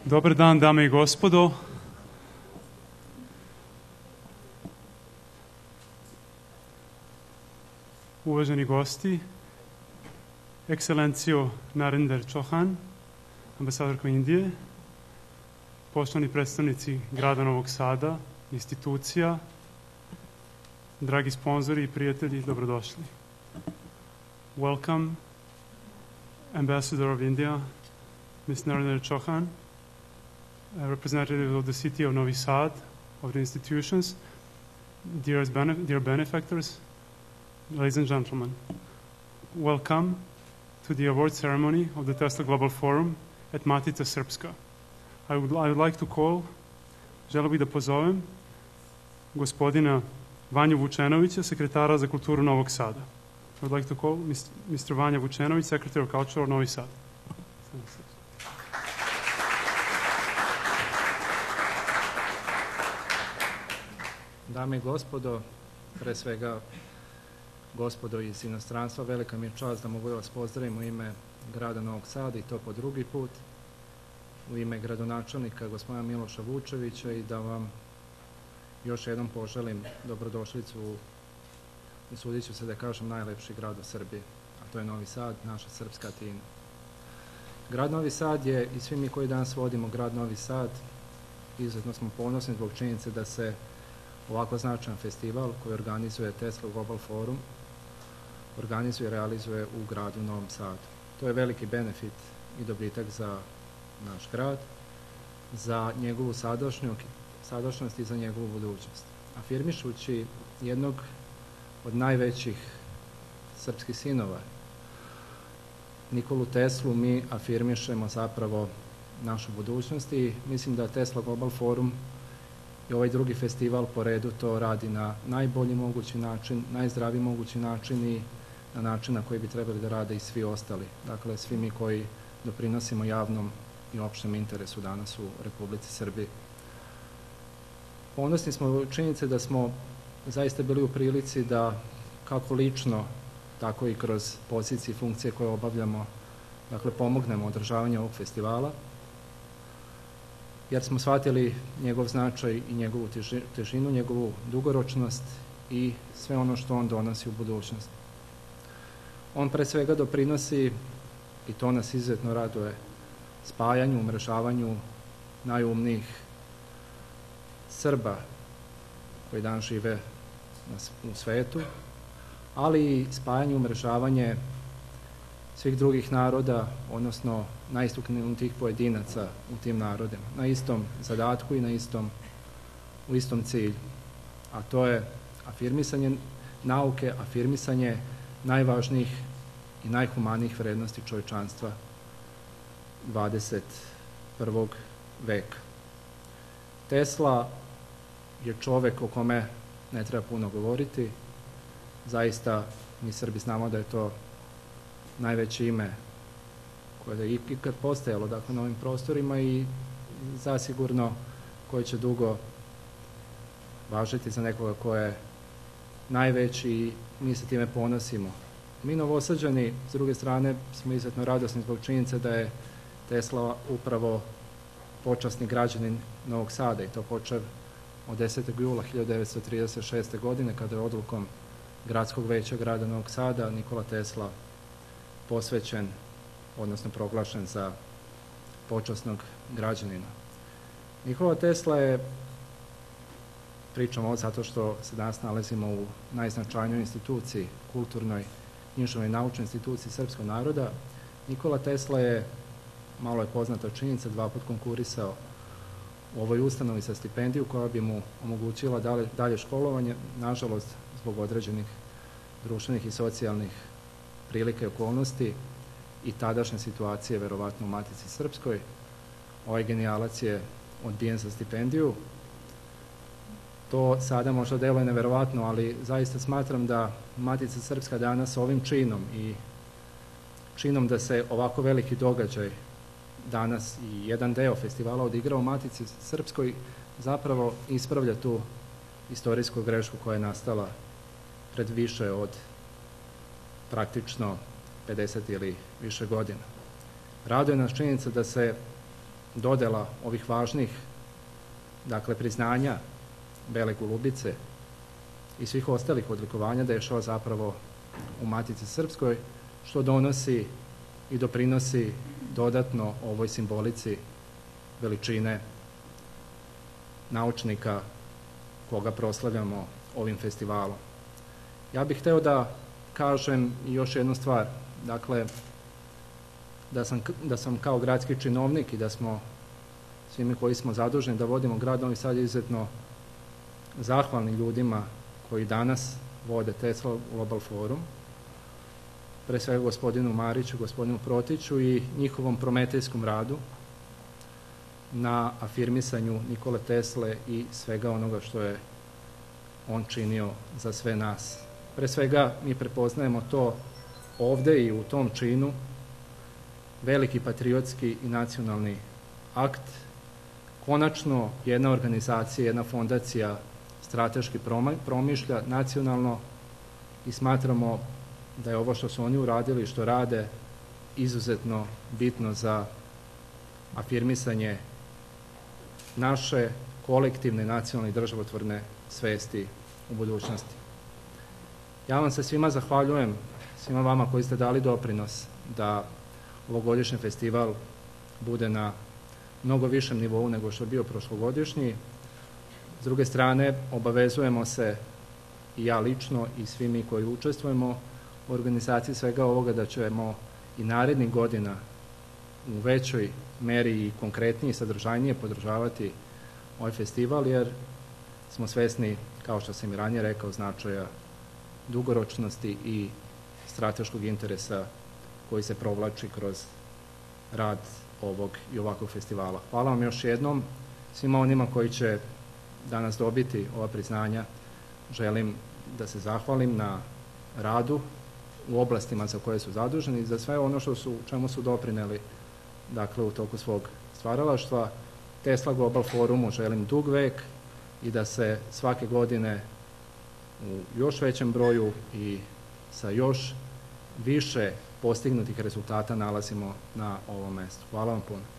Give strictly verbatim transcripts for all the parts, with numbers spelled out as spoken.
Dobar dan, dame i gospodo. Uvaženi gosti, ekscelencijo Narinder Chauhan, ambasadorko Indije, poštovani predstavnici grada Novog Sada, institucija, dragi sponzori i prijatelji, dobrodošli. Welcome, Ambassador of India, Miz Narinder Chauhan, a representative of the city of Novi Sad, of the institutions, dear, benef- dear benefactors, ladies and gentlemen. Welcome to the award ceremony of the Tesla Global Forum at Matica Srpska. I would, I would like to call, želeo bih da pozovem gospodina Vanju Vučenovića, sekretara za kulturu Novog Sada. I would like to call Mister Vanja Vučenović, Secretary of Culture of Novi Sad. Dame i gospodo, pre svega gospodo iz inostranstva, velika mi je čast da mogu da vas pozdravim u ime grada Novog Sada i to po drugi put, u ime gradonačelnika gospodina Miloša Vučevića i da vam još jednom poželim dobrodošlicu u, usudit ću se da kažem, najlepši grad u Srbiji, a to je Novi Sad, naša srpska Atina. Grad Novi Sad je, i svi mi koji danas vodimo grad Novi Sad, izuzetno smo ponosni zbog činjenice da se ovako značajan festival koji organizuje Tesla Global Forum organizuje i realizuje u gradu Novom Sadu. To je veliki benefit i dobitak za naš grad, za njegovu sadašnjost i za njegovu budućnost. Afirmišući jednog od najvećih srpskih sinova, Nikolu Teslu, mi afirmišemo zapravo našu budućnost i mislim da Tesla Global Forum i ovaj drugi festival po redu to radi na najbolji mogući način, najzdraviji mogući način i na način na koji bi trebali da rade i svi ostali. Dakle, svi mi koji doprinosimo javnom i opštem interesu danas u Republici Srbiji. Ponosni smo činjenice da smo zaista bili u prilici da kako lično, tako i kroz pozicije i funkcije koje obavljamo, dakle, pomognemo održavanju ovog festivala, jer smo shvatili njegov značaj i njegovu težinu, njegovu dugoročnost i sve ono što on donosi u budućnost. On pre svega doprinosi, i to nas izuzetno raduje, spajanju, umrežavanju najumnijih Srba koji danas žive u svetu, ali i spajanju, umrežavanje svih drugih naroda, odnosno najistaknutijih pojedinaca u tim narodima, na istom zadatku i na istom, u istom cilju. A to je afirmisanje nauke, afirmisanje najvažnijih i najhumanijih vrednosti čovječanstva dvadeset prvog veka. Tesla je čovek o kome ne treba puno govoriti. Zaista, mi Srbi znamo da je to najveće ime koje je ikad postojalo, dakle, na ovim prostorima i zasigurno koje će dugo važiti za nekoga ko je najveći i mi se time ponosimo. Mi Novosađani, s druge strane, smo izuzetno radosni zbog činjenice da je Tesla upravo počasni građanin Novog Sada i to počev od desetog jula hiljadu devetsto trideset šeste. godine kada je odlukom Gradskog veća grada Novog Sada Nikola Tesla posvećen, odnosno proglašen za počasnog građanina. Nikola Tesla je, pričam ovo zato što se danas nalazimo u najznačajnijoj instituciji, kulturnoj, književnoj i naučnoj instituciji srpskog naroda. Nikola Tesla je, malo je poznata činjenica, dva put konkurisao u ovoj ustanovi sa stipendiju koja bi mu omogućila dalje, dalje školovanje, nažalost, zbog određenih društvenih i socijalnih prilike i okolnosti i tadašnje situacije, verovatno u Matici Srpskoj. Ovaj genijalac je odbijen za stipendiju. To sada možda deluje neverovatno, ali zaista smatram da Matica Srpska danas ovim činom i činom da se ovako veliki događaj danas i jedan deo festivala odigra u Matici Srpskoj zapravo ispravlja tu istorijsku grešku koja je nastala pred više od praktično pedeset ili više godina. Raduje nas činjenica da se dodela ovih važnih, dakle, priznanja Bele golubice i svih ostalih odlikovanja dešava zapravo u Matici Srpskoj, što donosi i doprinosi dodatno ovoj simbolici veličine naučnika koga proslavljamo ovim festivalom. Ja bih hteo da kažem i još jednu stvar, dakle, da sam, da sam kao gradski činovnik i da smo svi mi koji smo zaduženi da vodimo grad Novi Sad izuzetno zahvalni ljudima koji danas vode Tesla Global Forum, pre svega gospodinu Mariću, gospodinu Protiću i njihovom prometejskom radu na afirmisanju Nikole Tesle i svega onoga što je on činio za sve nas. Pre svega mi prepoznajemo to ovde i u tom činu veliki patriotski i nacionalni akt. Konačno jedna organizacija, jedna fondacija strateški promišlja nacionalno i smatramo da je ovo što su oni uradili i što rade izuzetno bitno za afirmisanje naše kolektivne nacionalne i državotvorne svesti u budućnosti. Ja vam se svima zahvaljujem, svima vama koji ste dali doprinos da ovogodišnji festival bude na mnogo višem nivou nego što je bio prošlogodišnji. S druge strane, obavezujemo se i ja lično i svi mi koji učestvujemo u organizaciji svega ovoga da ćemo i narednih godina u većoj meri i konkretnije i sadržajnije podržavati ovaj festival, jer smo svesni, kao što sam i ranije rekao, značaja dugoročnosti i strateškog interesa koji se provlači kroz rad ovog i ovakvog festivala. Hvala vam još jednom. Svima onima koji će danas dobiti ova priznanja, želim da se zahvalim na radu u oblastima za koje su zaduženi i za sve ono što su, čemu su doprineli, dakle, u toku svog stvaralaštva. Tesla Global Forumu želim dug vek i da se svake godine u još većem broju i sa još više postignutih rezultata nalazimo na ovom mestu. Hvala vam puno.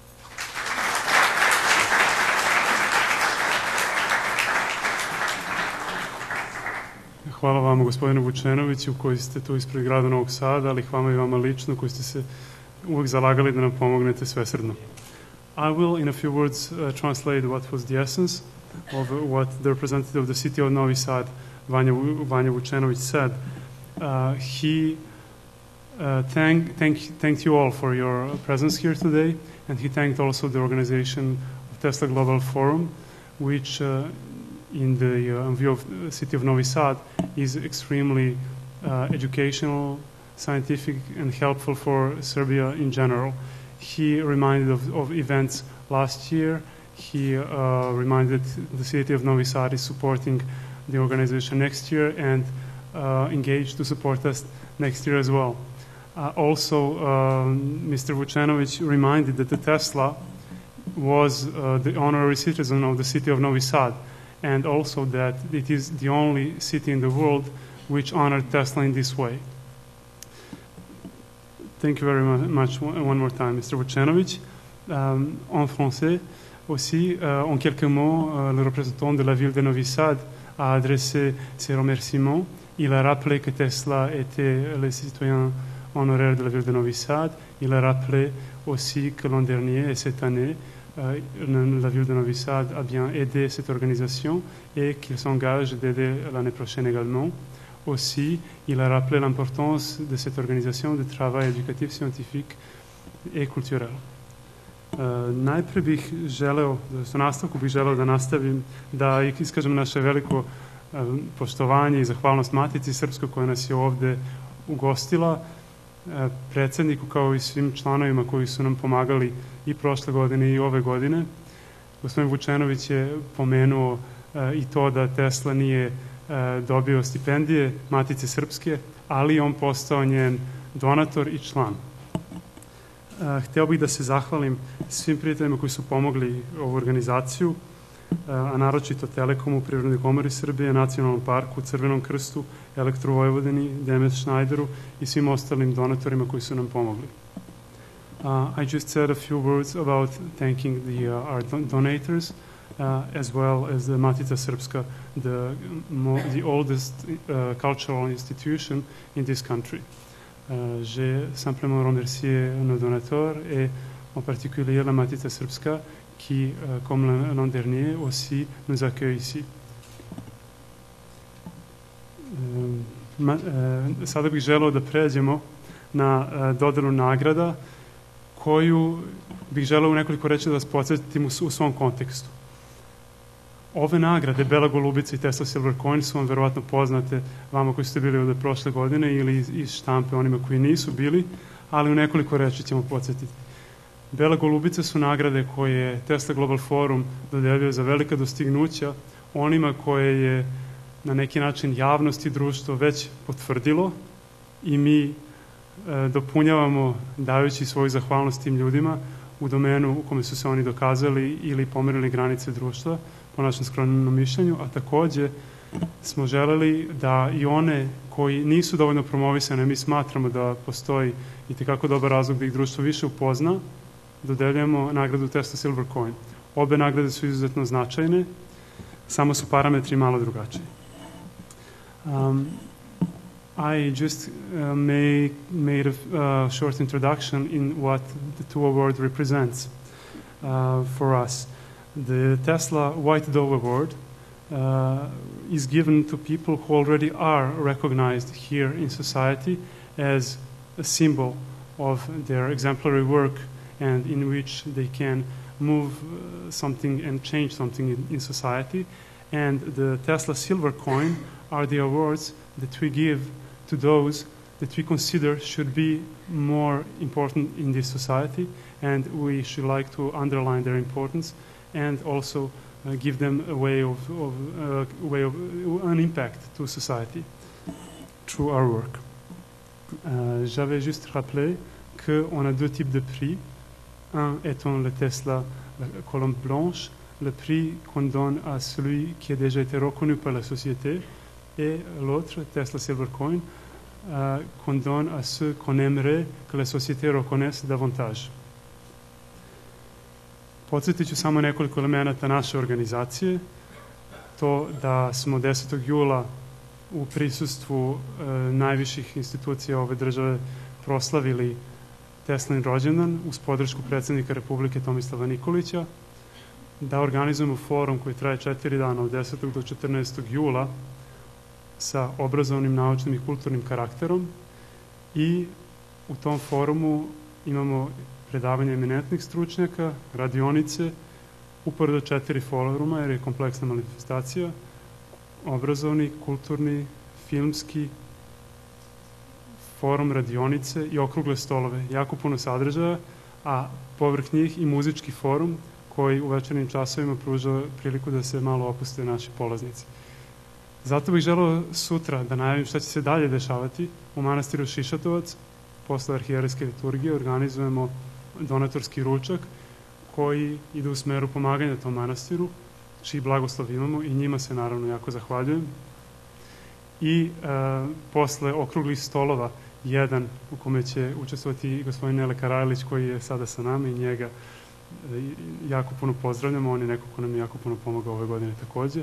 Hvala vama, gospodine Vučenoviću, koji ste tu ispred grada Novog Sada, ali hvala i vama lično, koji ste se uvijek zalagali da nam pomognete svesrdno. I will, in a few words, uh, translate what was the essence of what the representative of the city of Novi Sad, Vanja, Vanja Vučenović, said. Uh, he uh, thank, thank, thanked you all for your presence here today, and he thanked also the organization of Tesla Global Forum, which uh, in the uh, view of the city of Novi Sad is extremely uh, educational, scientific, and helpful for Serbia in general. He reminded of, of events last year. He uh, reminded the city of Novi Sad is supporting the organization next year and uh, engaged to support us next year as well. Uh, also, uh, Mister Vučenović reminded that the Tesla was uh, the honorary citizen of the city of Novi Sad, and also that it is the only city in the world which honored Tesla in this way. Thank you very much one more time, Mister Vučenović. Um, en français aussi, euh, en quelques mots, euh, le représentant de la ville de Novi Sad a adressé ses remerciements. Il a rappelé que Tesla était le citoyen honoraire de la ville de Novi Sad. Il a rappelé aussi que l'an dernier et cette année, euh, la ville de Novi Sad a bien aidé cette organisation et qu'il s'engage d'aider l'année prochaine également. Aussi, il a rappelé l'importance de cette organisation de travail éducatif, scientifique et culturel. Uh, najpre bih želeo, u nastavku bih želeo da nastavim, da iskažem naše veliko uh, poštovanje i zahvalnost Matici Srpskoj koja nas je ovde ugostila, uh, predsedniku kao i svim članovima koji su nam pomagali i prošle godine i ove godine. Gospodin Vučenović je pomenuo uh, i to da Tesla nije dobio stipendije Matice Srpske, ali on postao njen donator i član. Hteo bih da se zahvalim svim prijateljima koji su pomogli ovu organizaciju, a naročito Telekomu, Privrednoj komori Srbije, Nacionalnom parku, Crvenom krstu, Elektro Vojvodini, Demet Schneideru i svim ostalim donatorima koji su nam pomogli. Uh, I just said a few words about thanking the, uh, our don- donators, uh, as well as the Matica Srpska, the, mo- the oldest uh, cultural institution in this country. Uh, J'ai simplement remercié nos donateurs et en particulier la Matica Srpska qui, uh, comme l'an dernier, aussi nous accueille ici. Uh, ma, uh, sada bih želeo da pređemo na uh, dodelu nagrada koju bih želeo u nekoliko reći da vas podsjetim u, u svom kontekstu. Ove nagrade, Bela golubica i Tesla Silver Coin, su vam verovatno poznate vama koji ste bili ovde prošle godine ili iz, iz štampe onima koji nisu bili, ali u nekoliko reći ćemo podsjetiti. Bela golubica su nagrade koje Tesla Global Forum dodeljuje za velika dostignuća onima koje je na neki način javnost i društvo već potvrdilo i mi dopunjavamo dajući svoju zahvalnost tim ljudima u domenu u kome su se oni dokazali ili pomerili granice društva, po našem skromnom mišljenju, a takođe smo želeli da i one koji nisu dovoljno promovisane, mi smatramo da postoji i tekako dobar razlog da ih društvo više upozna, dodeljujemo nagradu Tesla Silver Coin. Obe nagrade su izuzetno značajne, samo su parametri malo drugačiji. Um, I just uh, may, made a uh, short introduction in what the two awards represents uh, for us. The Tesla White Dove Award uh, is given to people who already are recognized here in society as a symbol of their exemplary work and in which they can move uh, something and change something in, in society. And the Tesla Silver Coin are the awards that we give to those that we consider should be more important in this society, and we should like to underline their importance and also uh, give them a way of, of uh, way of uh, an impact to society through our work. Euh, J'avais juste rappelé qu'on a deux types de prix, un étant le Tesla Colombe Blanche, le prix qu'on donne à celui qui a déjà été reconnu par la société, et l'autre, Tesla Silver Coin, euh, qu'on donne à ceux qu'on aimerait que la société reconnaisse davantage. Podsjetit ću samo nekoliko elemenata naše organizacije. To da smo desetog jula u prisustvu e, najviših institucija ove države proslavili Teslin rođendan uz podršku predsjednika Republike Tomislava Nikolića, da organizujemo forum koji traje četiri dana od desetog do četrnaestog jula sa obrazovnim, naučnim i kulturnim karakterom i u tom forumu imamo predavanje eminentnih stručnjaka, radionice, uporedo četiri foruma jer je kompleksna manifestacija, obrazovni, kulturni, filmski, forum, radionice i okrugle stolove. Jako puno sadržaja, a povrh njih i muzički forum koji u večernim časovima pruža priliku da se malo opuste naši polaznici. Zato bih želeo sutra da najavim šta će se dalje dešavati. U manastiru Šišatovac, posle arhijerejske liturgije, organizujemo donatorski ručak koji ide u smeru pomaganja tom manastiru, čiji blagoslov imamo i njima se naravno jako zahvaljujem. I e, posle okruglih stolova, jedan u kome će učestvovati gospodin Nele Karajlić koji je sada sa nama i njega e, jako puno pozdravljamo, on je neko ko nam je jako puno pomogao ove godine takođe.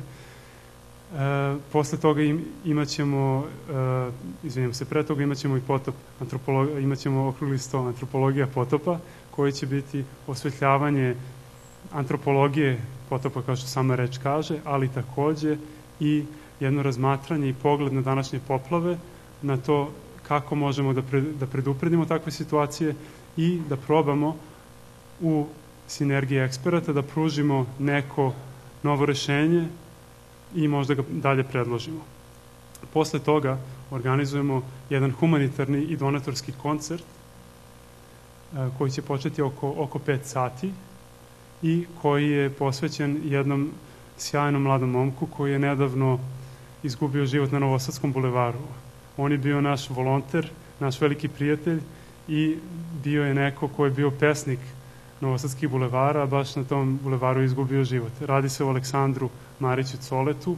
E, posle toga im, imat ćemo, e, izvinjam se, pre toga imat ćemo i potop, imat ćemo okrugli sto antropologija potopa, koji će biti osvetljavanje antropologije potopa, kao što sama reč kaže, ali takođe i jedno razmatranje i pogled na današnje poplave, na to kako možemo da, pre, da predupredimo takve situacije i da probamo u sinergiji eksperata da pružimo neko novo rešenje i možda ga dalje predložimo. Posle toga organizujemo jedan humanitarni i donatorski koncert koji će početi oko, oko pet sati i koji je posvećen jednom sjajnom mladom momku koji je nedavno izgubio život na Novosadskom bulevaru. On je bio naš volonter, naš veliki prijatelj i bio je neko ko je bio pesnik Novosadskih bulevara, a baš na tom bulevaru je izgubio život. Radi se o Aleksandru Mariću Coletu,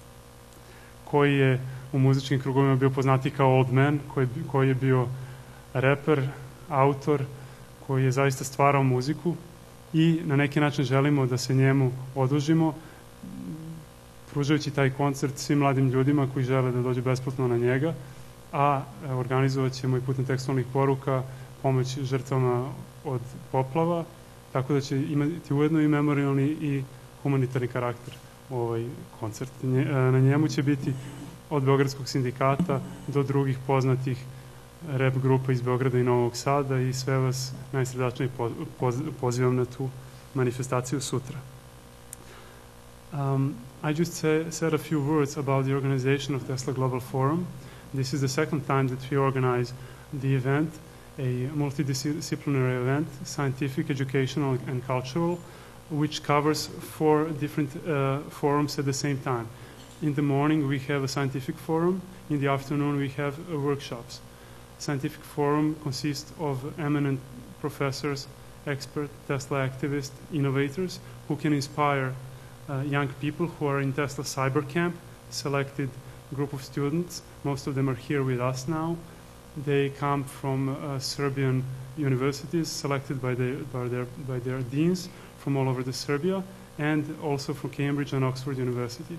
koji je u muzičkim krugovima bio poznati kao Old Man, koji, koji je bio reper, autor, koji je zaista stvarao muziku i na neki način želimo da se njemu odužimo, pružajući taj koncert svim mladim ljudima koji žele da dođu besplatno na njega, a organizovat ćemo i putem tekstualnih poruka pomoć žrtvama od poplava, tako da će imati ujedno i memorijalni i humanitarni karakter ovaj koncert. Na njemu će biti od Beogradskog sindikata do drugih poznatih rap grupa iz Beograda i Novog Sada i sve vas najsrdačnije pozivam na tu manifestaciju sutra. Um, I just say, said a few words about the organization of Tesla Global Forum. This is the second time that we organize the event, a multidisciplinary event, scientific, educational, and cultural, which covers four different uh, forums at the same time. In the morning, we have a scientific forum. In the afternoon, we have uh, workshops. Scientific forum consists of eminent professors, experts, Tesla activists, innovators, who can inspire uh, young people who are in Tesla Cyber Camp, selected group of students. Most of them are here with us now. They come from uh, Serbian universities selected by, the, by, their, by their deans from all over the Serbia, and also from Cambridge and Oxford University.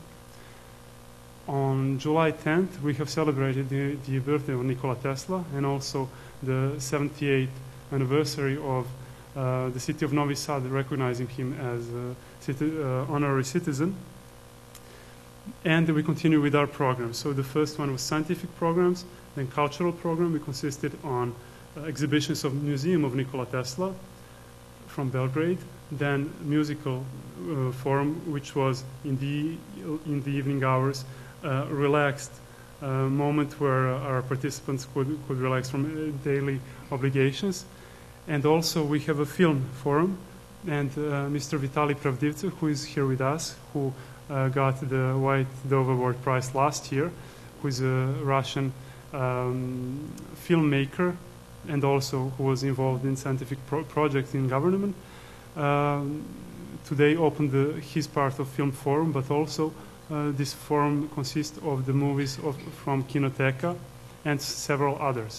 On July tenth, we have celebrated the, the birthday of Nikola Tesla and also the seventy-eighth anniversary of uh, the city of Novi Sad recognizing him as a citi uh, honorary citizen. And we continue with our programs. So the first one was scientific programs, then cultural program. We consisted on uh, exhibitions of Museum of Nikola Tesla from Belgrade, then musical uh, forum, which was in the, in the evening hours, uh, relaxed uh, moment where uh, our participants could, could relax from uh, daily obligations. And also we have a film forum, and uh, Mister Vitaly Pravdivtsev, who is here with us, who uh, got the White Dove Award Prize last year, who is a Russian um, filmmaker and also who was involved in scientific pro projects in government. Um, today opened the, his part of Film Forum, but also uh, this forum consists of the movies of, from Kinoteca and several others.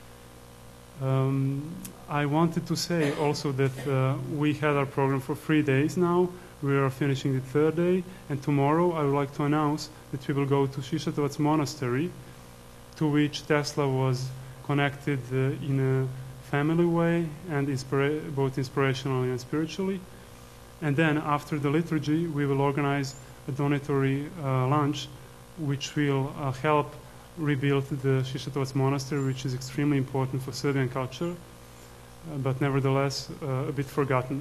Um, I wanted to say also that uh, we had our program for three days now. We are finishing the third day, and tomorrow I would like to announce that we will go to Shishatovats Monastery, to which Tesla was connected uh, in a family way and inspira both inspirationally and spiritually. And then after the liturgy, we will organize a donatory uh, lunch, which will uh, help rebuild the Shishatovats Monastery, which is extremely important for Serbian culture, uh, but nevertheless uh, a bit forgotten.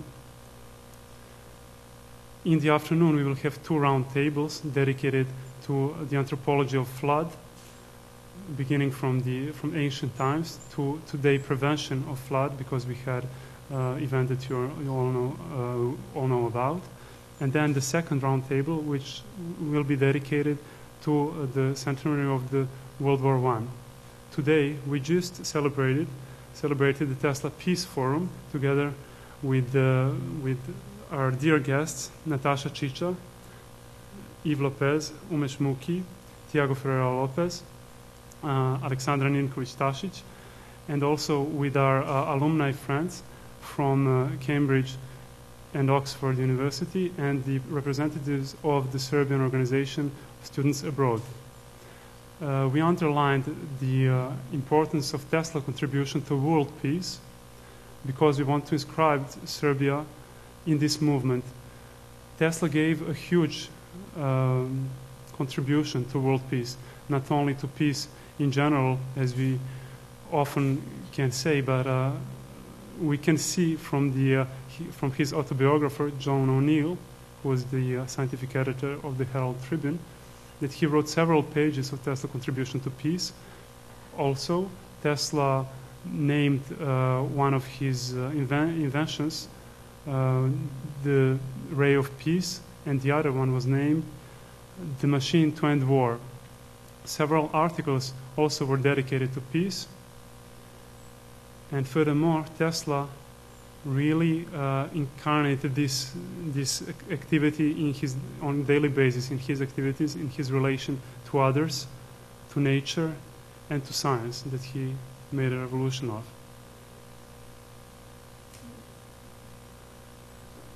In the afternoon, we will have two round tables dedicated to the anthropology of flood, beginning from the from ancient times to today prevention of flood, because we had uh, event that you, are, you all know uh, all know about, and then the second round table, which will be dedicated to uh, the centenary of the World War One. Today we just celebrated celebrated the Tesla Peace Forum together with uh, with our dear guests Natasha Chicha, Yves Lopez, Umesh Muki, Tiago Ferreira Lopez, Uh, Alexandra Ninkovic-Tasic, and also with our uh, alumni friends from uh, Cambridge and Oxford University, and the representatives of the Serbian Organization of Students Abroad. Uh, we underlined the uh, importance of Tesla's contribution to world peace, because we want to inscribe Serbia in this movement. Tesla gave a huge um, contribution to world peace, not only to peace in general, as we often can say, but uh, we can see from, the, uh, he, from his autobiographer, John O'Neill, who was the uh, scientific editor of the Herald Tribune, that he wrote several pages of Tesla's contribution to peace. Also, Tesla named uh, one of his uh, inven inventions, uh, the ray of peace, and the other one was named the machine to end war. Several articles also were dedicated to peace. And furthermore, Tesla really uh, incarnated this, this activity in his, on a daily basis, in his activities, in his relation to others, to nature, and to science that he made a revolution of.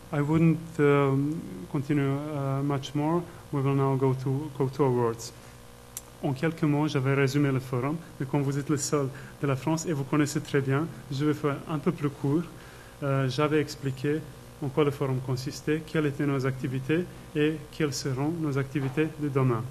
I wouldn't um, continue uh, much more. We will now go to, go to awards. En quelques mots, j'avais résumé le forum, mais comme vous êtes le seul de la France et vous connaissez très bien, je vais faire un peu plus court. Euh, j'avais expliqué en quoi le forum consistait, quelles étaient nos activités et quelles seront nos activités de demain.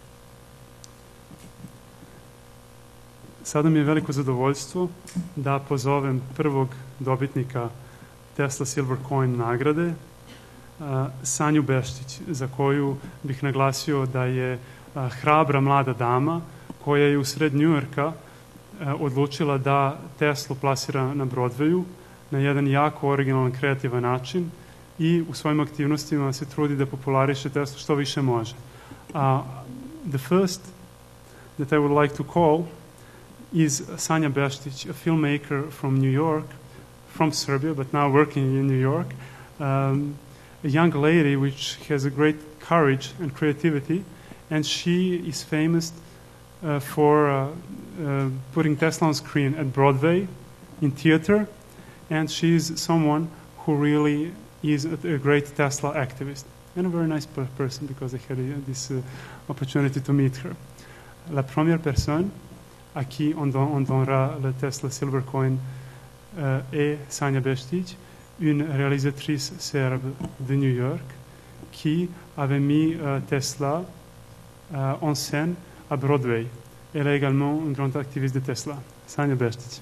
Sada mi je veliko zadovoljstvo da pozovem prvog dobitnika Tesla Silver Coin nagrade, uh, Sanju Beštić, za koju bih naglasio da je uh, hrabra mlada dama koja je u sred Njujorka uh, odlučila da Teslu plasira na Broadwayu na jedan jako originalan, kreativan način i u svojim aktivnostima se trudi da populariše Teslu što više može. Uh, the first that I would like to call is Sanja Beštić, a filmmaker from New York, from Serbia, but now working in New York, um, a young lady which has a great courage and creativity, and she is famous uh, for uh, uh, putting Tesla on screen at Broadway, in theater, and she's someone who really is a, a great Tesla activist, and a very nice per person because I had uh, this uh, opportunity to meet her. La première personne à qui on, don, on donnera le Tesla Silver Coin euh, est Sanja Beštić, une réalisatrice serbe de New York qui avait mis euh, Tesla euh, en scène à Broadway. Elle est également une grande activiste de Tesla. Sanja Beštić.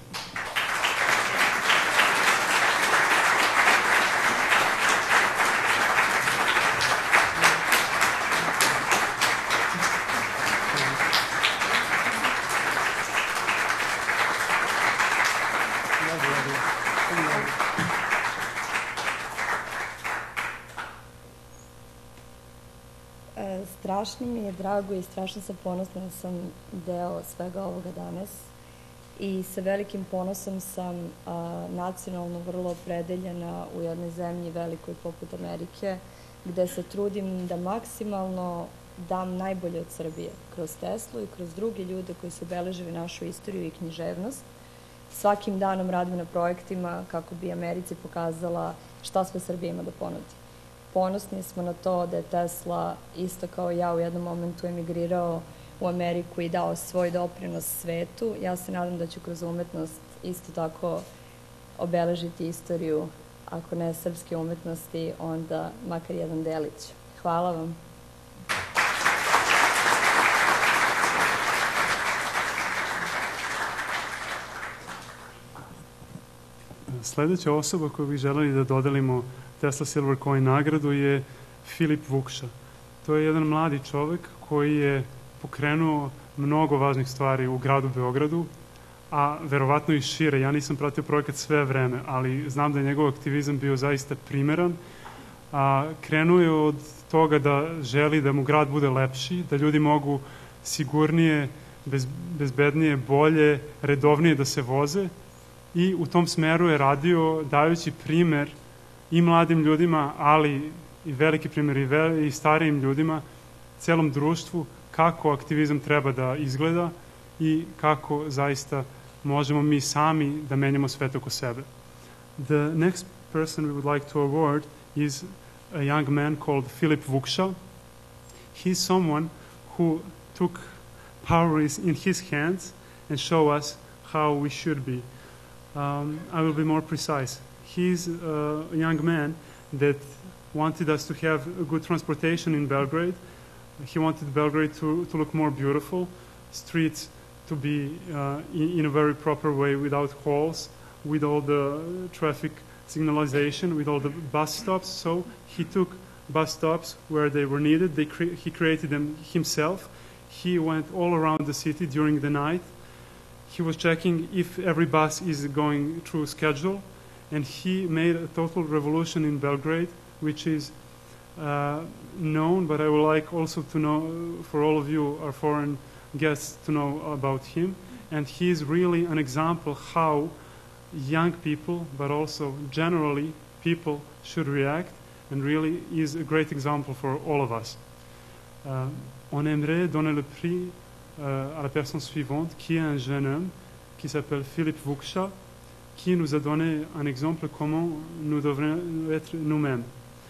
Strašno mi je drago i strašno sam ponosna da sam deo svega ovoga danas i sa velikim ponosom sam a, nacionalno vrlo opredeljena u jednoj zemlji velikoj poput Amerike, gde se trudim da maksimalno dam najbolje od Srbije kroz Teslu i kroz druge ljude koji su obeležili našu istoriju i književnost. Svakim danom radim na projektima kako bi Americi pokazala šta sve Srbija ima da ponudi. Ponosni smo na to da je Tesla, isto kao ja, u jednom momentu emigrirao u Ameriku i dao svoj doprinos svetu. Ja se nadam da ću kroz umetnost isto tako obeležiti istoriju, ako ne srpske umetnosti, onda makar jedan delić. Hvala vam. Sledeća osoba koju bih želeli da dodelimo Tesla Silver Coin nagradu je Filip Vukša. To je jedan mladi čovek koji je pokrenuo mnogo važnih stvari u gradu Beogradu, a verovatno i šire. Ja nisam pratio projekat sve vreme, ali znam da je njegov aktivizam bio zaista primeran. A, krenuo je od toga da želi da mu grad bude lepši, da ljudi mogu sigurnije, bez, bezbednije, bolje, redovnije da se voze i u tom smeru je radio dajući primer i mladim ljudima, ali i veliki primjer i, ve, i starijim ljudima, celom društvu, kako aktivizam treba da izgleda i kako zaista možemo mi sami da menjamo svet oko sebe. The next person we would like to award is a young man called Filip Vukša. He's someone who took power in his hands and show us how we should be. Um, I will be more precise. He's uh, a young man that wanted us to have a good transportation in Belgrade. He wanted Belgrade to, to look more beautiful, streets to be uh, in, in a very proper way without holes, with all the traffic signalization, with all the bus stops. So he took bus stops where they were needed. They cre he created them himself. He went all around the city during the night. He was checking if every bus is going through schedule. And he made a total revolution in Belgrade, which is uh, known, but I would like also to know, for all of you, our foreign guests, to know about him. And he is really an example how young people, but also generally people, should react, and really is a great example for all of us. Uh, on aimerait donner le prix uh, à la personne suivante, qui est un jeune homme qui s'appelle Philippe Vukša, qui nous a donné un exemple comment nous devrions être nous-mêmes.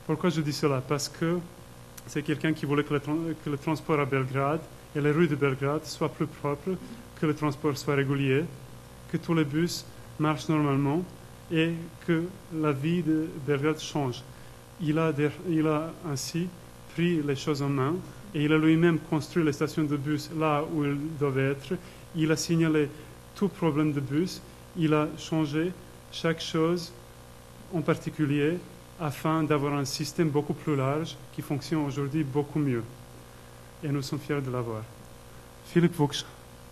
Pourquoi je dis cela? Parce que c'est quelqu'un qui voulait que le, que le transport à Belgrade et les rues de Belgrade soient plus propres, que le transport soit régulier, que tous les bus marchent normalement et que la vie de Belgrade change. Il a, des, il a ainsi pris les choses en main et il a lui-même construit les stations de bus là où ils devaient être. Il a signalé tout problème de bus. Il a changé chaque chose en particulier afin d'avoir un système beaucoup plus large qui fonctionne aujourd'hui beaucoup mieux. Et nous sommes fiers de l'avoir. Philippe Vukša.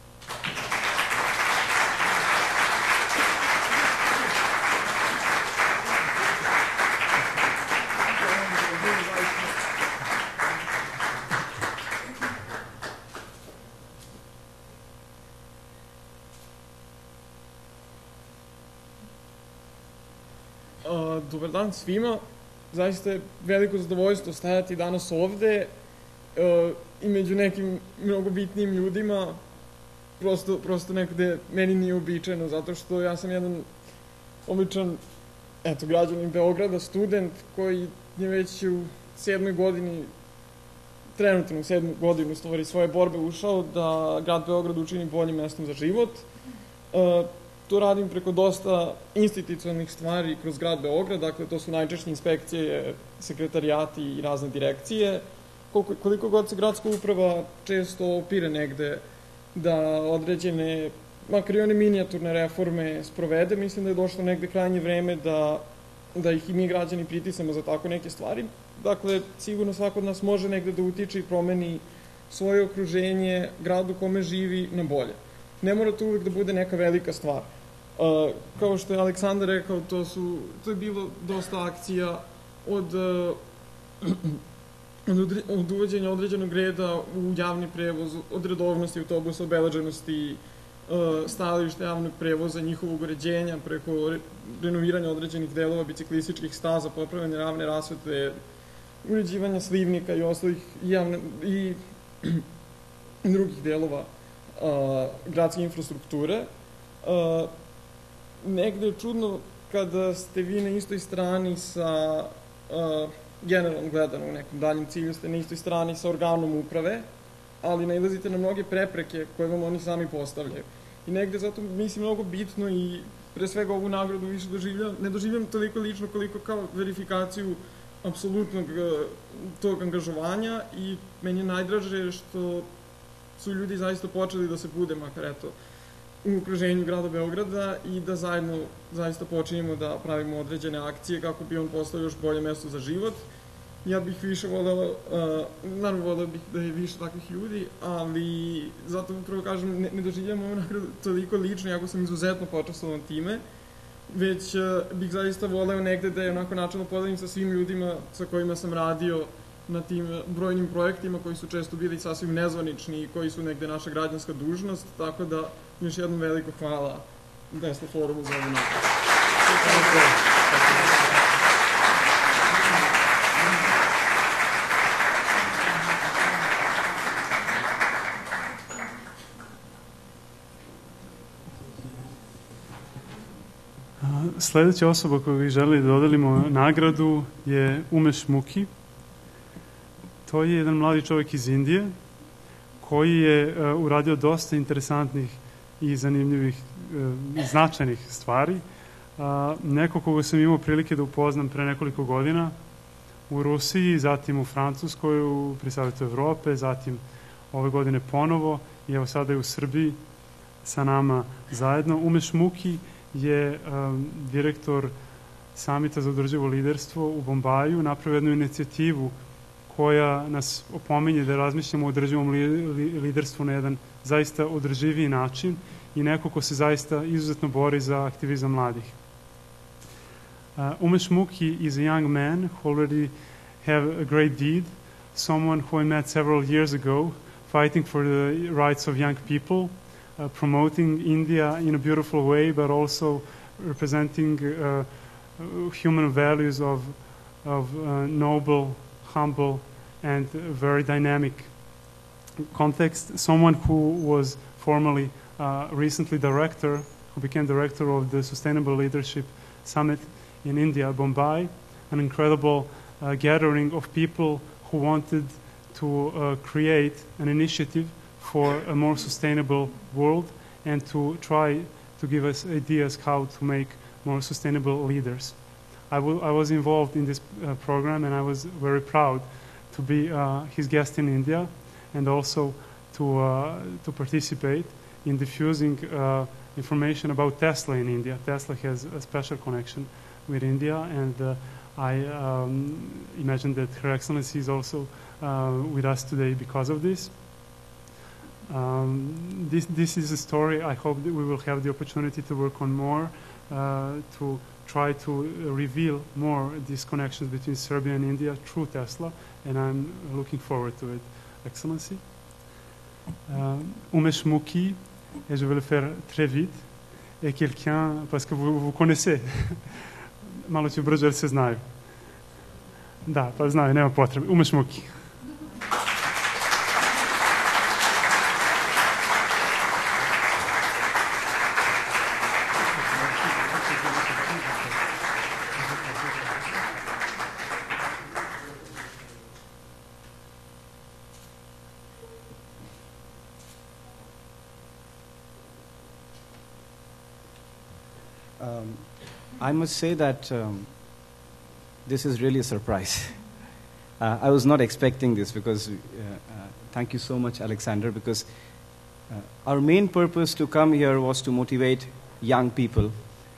Dobar dan svima. Zaista je veliko zadovoljstvo stajati danas ovde uh, i među nekim mnogo bitnijim ljudima. Prosto, prosto nekde meni nije uobičajeno, zato što ja sam jedan običan, eto, građanin Beograda, student koji je već u sedmoj godini, trenutno u sedmoj godini u stvari svoje borbe ušao da grad Beograd učini boljim mestom za život. Uh, To radim preko dosta institucionalnih stvari kroz grad Beograd, dakle to su najčešće inspekcije, sekretarijati i razne direkcije. Koliko, koliko god se gradska uprava često opire negde da određene, makar i one minijaturne reforme sprovede, mislim da je došlo negde krajnje vreme da, da ih i mi građani pritisnemo za tako neke stvari. Dakle, sigurno svako od nas može negde da utiče i promeni svoje okruženje, grad u kome živi, na bolje. Ne mora to uvek da bude neka velika stvar. Uh, kao što je Aleksandar rekao, to, su, to je bilo dosta akcija od, uh, od, od uvođenja određenog reda u javni prevoz, od redovnosti autobusa, obeleženosti uh, stajališta javnog prevoza, njihovog uređenja, preko re, renoviranja određenih delova biciklističkih staza, popravljanja javne rasvete, uređivanja slivnika i ostalih javne, i drugih delova uh, gradske infrastrukture. Uh, negde je čudno kada ste vi na istoj strani sa, uh, generalno gledano u nekom daljem cilju, ste na istoj strani sa organom uprave, ali nailazite na mnoge prepreke koje vam oni sami postavljaju. I negde zato mislim mnogo bitno i pre svega ovu nagradu više doživljam, ne doživljam toliko lično koliko kao verifikaciju apsolutnog tog angažovanja i meni je najdraže što su ljudi zaista počeli da se bude, makar eto, u okruženju grada Beograda i da zajedno zaista počinjemo da pravimo određene akcije kako bi on postao još bolje mesto za život. Ja bih više voleo, uh, naravno voleo bih da je više takvih ljudi, ali zato upravo kažem, ne, ne doživljam ovu nagradu toliko lično, jako sam izuzetno počastovan time, već uh, bih zaista voleo negde da je onako načalno podelim sa svim ljudima sa kojima sam radio na tim brojnim projektima koji su često bili sasvim nezvanični i koji su negde naša građanska dužnost, tako da još jednom veliko hvala Desno forumu za ovu nagradu. Sledeća osoba koju vi želeli da dodelimo nagradu je Umeš Muki. To je jedan mladi čovjek iz Indije koji je uh, uradio dosta interesantnih i zanimljivih, uh, značajnih stvari. Uh, neko koga sam imao prilike da upoznam pre nekoliko godina u Rusiji, zatim u Francuskoj, u pri Savetu Evrope, zatim ove godine ponovo i evo sada je u Srbiji sa nama zajedno. Umeš Muki je um, direktor Samita za održivo liderstvo u Bombaju, napravio jednu inicijativu koja nas opominje da razmišljamo o održivom li, li, liderstvu na jedan zaista održiviji način i neko ko se zaista izuzetno bori za aktivizam mladih. Uh, Umesh Muki is a young man who already have a great deed, someone who I met several years ago fighting for the rights of young people, uh, promoting India in a beautiful way, but also representing uh, human values of, of uh, noble, humble, and very dynamic context. Someone who was formerly uh, recently director, who became director of the Sustainable Leadership Summit in India, Bombay, an incredible a gathering of people who wanted to uh, create an initiative for a more sustainable world and to try to give us ideas how to make more sustainable leaders. I, w I was involved in this uh, program, and I was very proud to be uh, his guest in India and also to, uh, to participate in diffusing uh, information about Tesla in India. Tesla has a special connection with India, and uh, I um, imagine that Her Excellency is also uh, with us today because of this. Um, this. This is a story I hope that we will have the opportunity to work on more, uh, to try to reveal more these connections between Serbia and India through Tesla, and I'm looking forward to it, Excellency. Uh, Umesh Muki, et je vais le faire très vite, est quelqu'un, parce que vous, vous connaissez, malo ću brzo jer se znaju. Da, pa znaju, nema potrebe. Umesh Muki. Um, I must say that um, this is really a surprise. uh, I was not expecting this because, uh, uh, thank you so much, Alexander, because uh, our main purpose to come here was to motivate young people.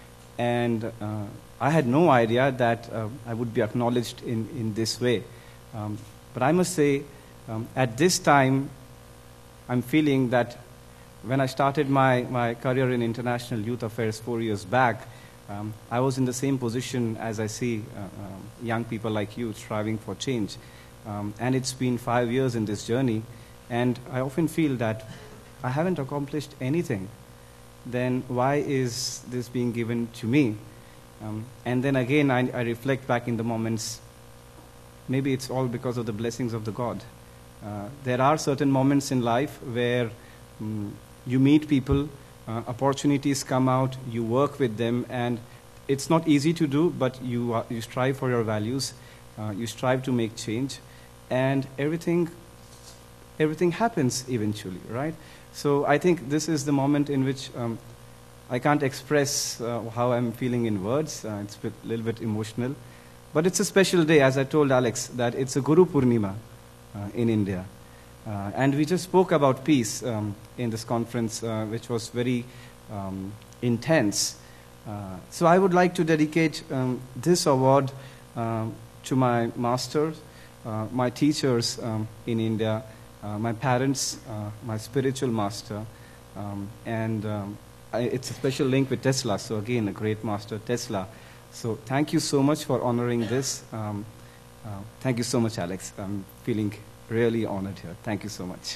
And uh, I had no idea that uh, I would be acknowledged in, in this way. Um, but I must say, um, at this time, I'm feeling that when I started my, my career in international youth affairs four years back, um, I was in the same position as I see uh, um, young people like you striving for change. Um, and it's been five years in this journey, and I often feel that I haven't accomplished anything. Then why is this being given to me? Um, and then again, I, I reflect back in the moments, maybe it's all because of the blessings of the God. Uh, there are certain moments in life where um, you meet people, uh, opportunities come out, you work with them, and it's not easy to do, but you, uh, you strive for your values, uh, you strive to make change, and everything, everything happens eventually, right? So I think this is the moment in which um, I can't express uh, how I'm feeling in words. Uh, it's a bit, little bit emotional. But it's a special day, as I told Alex, that it's a Guru Purnima uh, in India. Uh, and we just spoke about peace um, in this conference, uh, which was very um, intense. Uh, so I would like to dedicate um, this award um, to my masters, uh, my teachers um, in India, uh, my parents, uh, my spiritual master, um, and um, I, it's a special link with Tesla, so again, a great master, Tesla. So thank you so much for honoring this. Um, uh, thank you so much, Alex. I'm feeling really honored here. Thank you so much.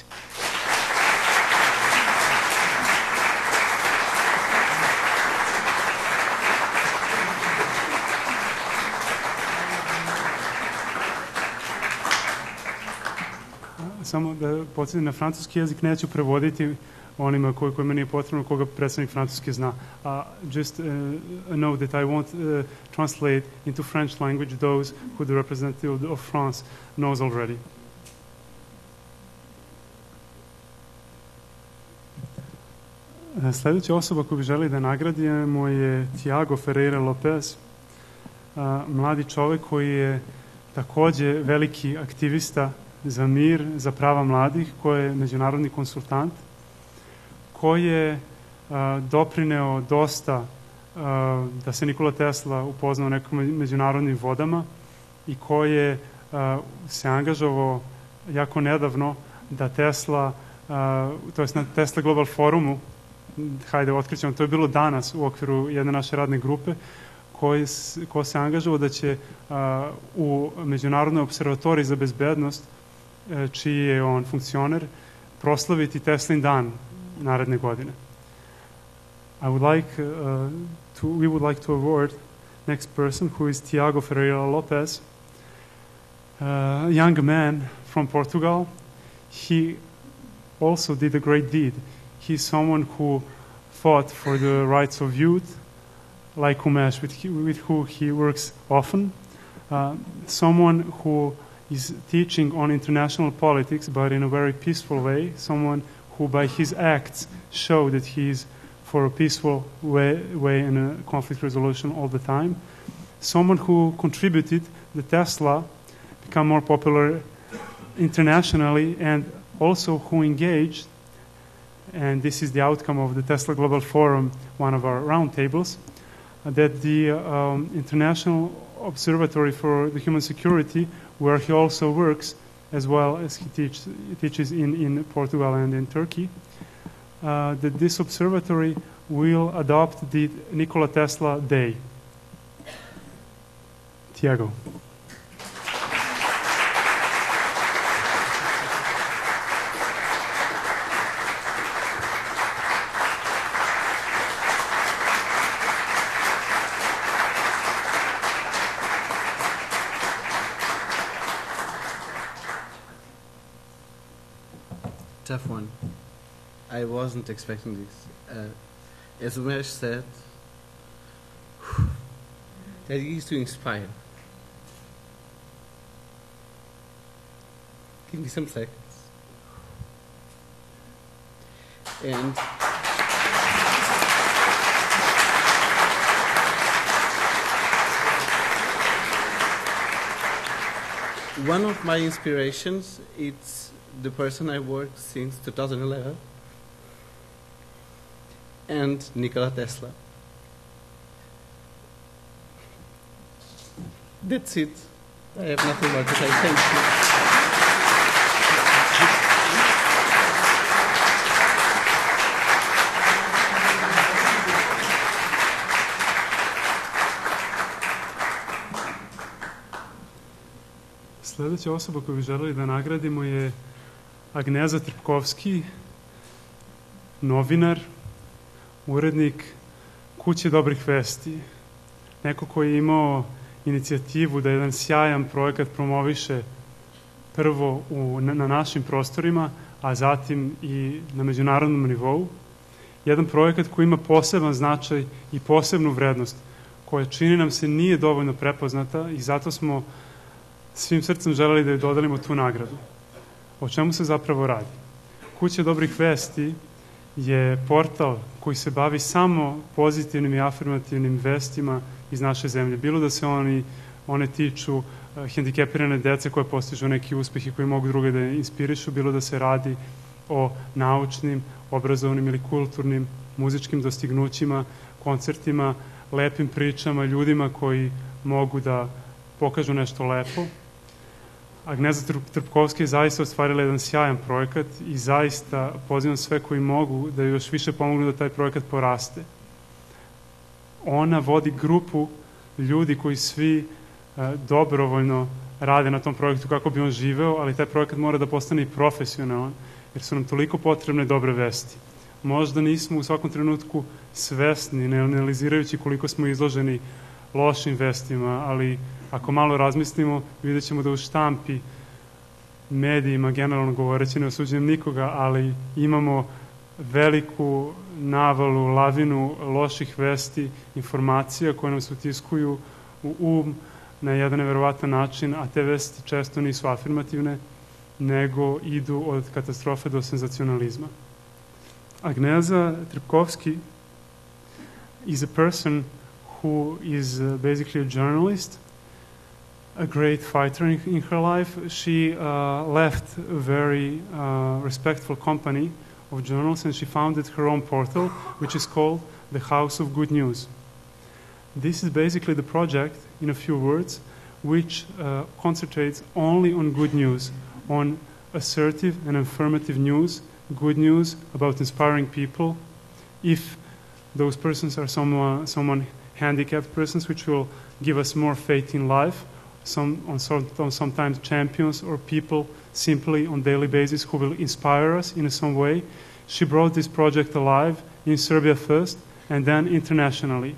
Samo da podsjetim na francuski jezik, neću prevoditi onima koji, kojima nije potrebno, koga predstavnik francuski zna. Uh, just uh, a note that I won't uh, translate into French language those who the representative of France knows already. Sljedeća osoba koju bi želi da nagradimo je Tiago Ferreira Lopez, mladi čovjek koji je takođe veliki aktivista za mir, za prava mladih, koji je međunarodni konsultant, koji je doprineo dosta da se Nikola Tesla upozna u nekim međunarodnim vodama i koji je se angažovao jako nedavno da Tesla, to je na Tesla Global forumu, hajde otkrićemo, to je bilo danas u okviru jedne naše radne grupe, koji, ko se angažovao da će a, u Međunarodnoj observatoriji za bezbednost, e, čiji je on funkcioner, proslaviti Teslin dan naredne godine. I would like uh, to, we would like to award next person, who is Tiago Ferreira Lopez, a young man from Portugal. He also did a great deed. He's someone who fought for the rights of youth, like Umesh, with, with who he works often. uh, someone who is teaching on international politics, but in a very peaceful way, someone who by his acts show that he is for a peaceful way, way in a conflict resolution all the time. Someone who contributed the Tesla become more popular internationally, and also who engaged, and this is the outcome of the Tesla Global Forum, one of our roundtables, uh, that the um, International Observatory for the Human Security, where he also works, as well as he, teach, he teaches in, in Portugal and in Turkey, uh, that this observatory will adopt the Nikola Tesla Day. Tiago. Tough one. I wasn't expecting this. Uh, as Umesh said, that he is to inspire. Give me some seconds. And one of my inspirations, it's the person I worked since two thousand eleven, and Nikola Tesla. That's it. I have nothing more to say. Thank you. Sljedeća osoba koju bi želeli da nagradimo je Agneza Trpkovski, novinar, urednik Kuće dobrih vesti. Neko koji je imao inicijativu da jedan sjajan projekat promoviše prvo u, na, na našim prostorima, a zatim i na međunarodnom nivou. Jedan projekat koji ima poseban značaj i posebnu vrednost, koja čini nam se nije dovoljno prepoznata i zato smo svim srcem želeli da joj dodelimo tu nagradu. O čemu se zapravo radi? Kuća dobrih vesti je portal koji se bavi samo pozitivnim i afirmativnim vestima iz naše zemlje. Bilo da se oni, one tiču uh, hendikepirane dece koje postižu neki uspeh i koji mogu druge da inspirišu, bilo da se radi o naučnim, obrazovnim ili kulturnim, muzičkim dostignućima, koncertima, lepim pričama, ljudima koji mogu da pokažu nešto lepo. Agneza Trpkovska je zaista ostvarila jedan sjajan projekat i zaista pozivam sve koji mogu da još više pomognu da taj projekat poraste. Ona vodi grupu ljudi koji svi e, dobrovoljno rade na tom projektu kako bi on živeo, ali taj projekat mora da postane i profesionalan, jer su nam toliko potrebne dobre vesti. Možda nismo u svakom trenutku svesni, ne analizirajući koliko smo izloženi lošim vestima, ali ako malo razmislimo, vidjet ćemo da u štampi, medijima, generalno govoreći, ne osuđujem nikoga, ali imamo veliku navalu, lavinu loših vesti, informacija koje nam se utiskuju u um na jedan neverovatan način, a te vesti često nisu afirmativne, nego idu od katastrofe do senzacionalizma. Agneza Trpkovski is a person who is uh, basically a journalist, a great fighter in, in her life. She uh, left a very uh, respectful company of journals and she founded her own portal, which is called the House of Good News. This is basically the project, in a few words, which uh, concentrates only on good news, on assertive and affirmative news, good news about inspiring people, if those persons are someone, someone handicapped persons, which will give us more faith in life, some on, on sometimes champions or people simply on daily basis who will inspire us in some way. She brought this project alive in Serbia first and then internationally.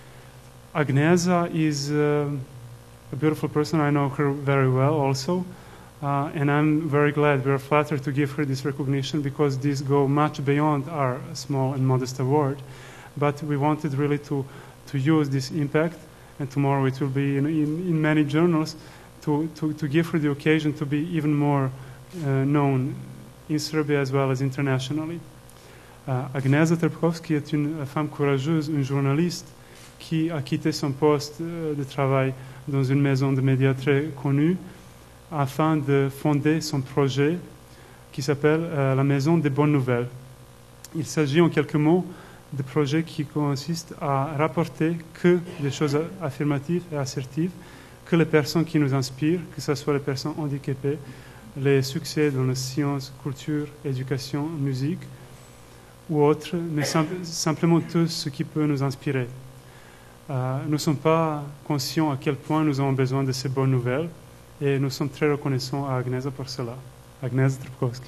Agneza is uh, a beautiful person. I know her very well also. Uh, and I'm very glad, we are flattered to give her this recognition because this goes much beyond our small and modest award. But we wanted really to, to use this impact and tomorrow it will be in, in, in many journals, to, to, to give her the occasion to be even more uh, known in Serbia as well as internationally. Uh, Agnesa Trpkovski est une femme courageuse, une journaliste qui a quitté son poste de travail dans une maison de médias très connue afin de fonder son projet qui s'appelle euh, la Maison des Bonnes Nouvelles. Il s'agit en quelques mots de projet qui consiste à rapporter que des choses affirmatives et assertives, que les personnes qui nous inspirent, que ce soit les personnes handicapées, les succès dans les sciences, culture, éducation, musique ou autres, mais sim- simplement tout ce qui peut nous inspirer. Euh, nous ne sommes pas conscients à quel point nous avons besoin de ces bonnes nouvelles et nous sommes très reconnaissants à Agnesa pour cela. Agnesa Trpkovski.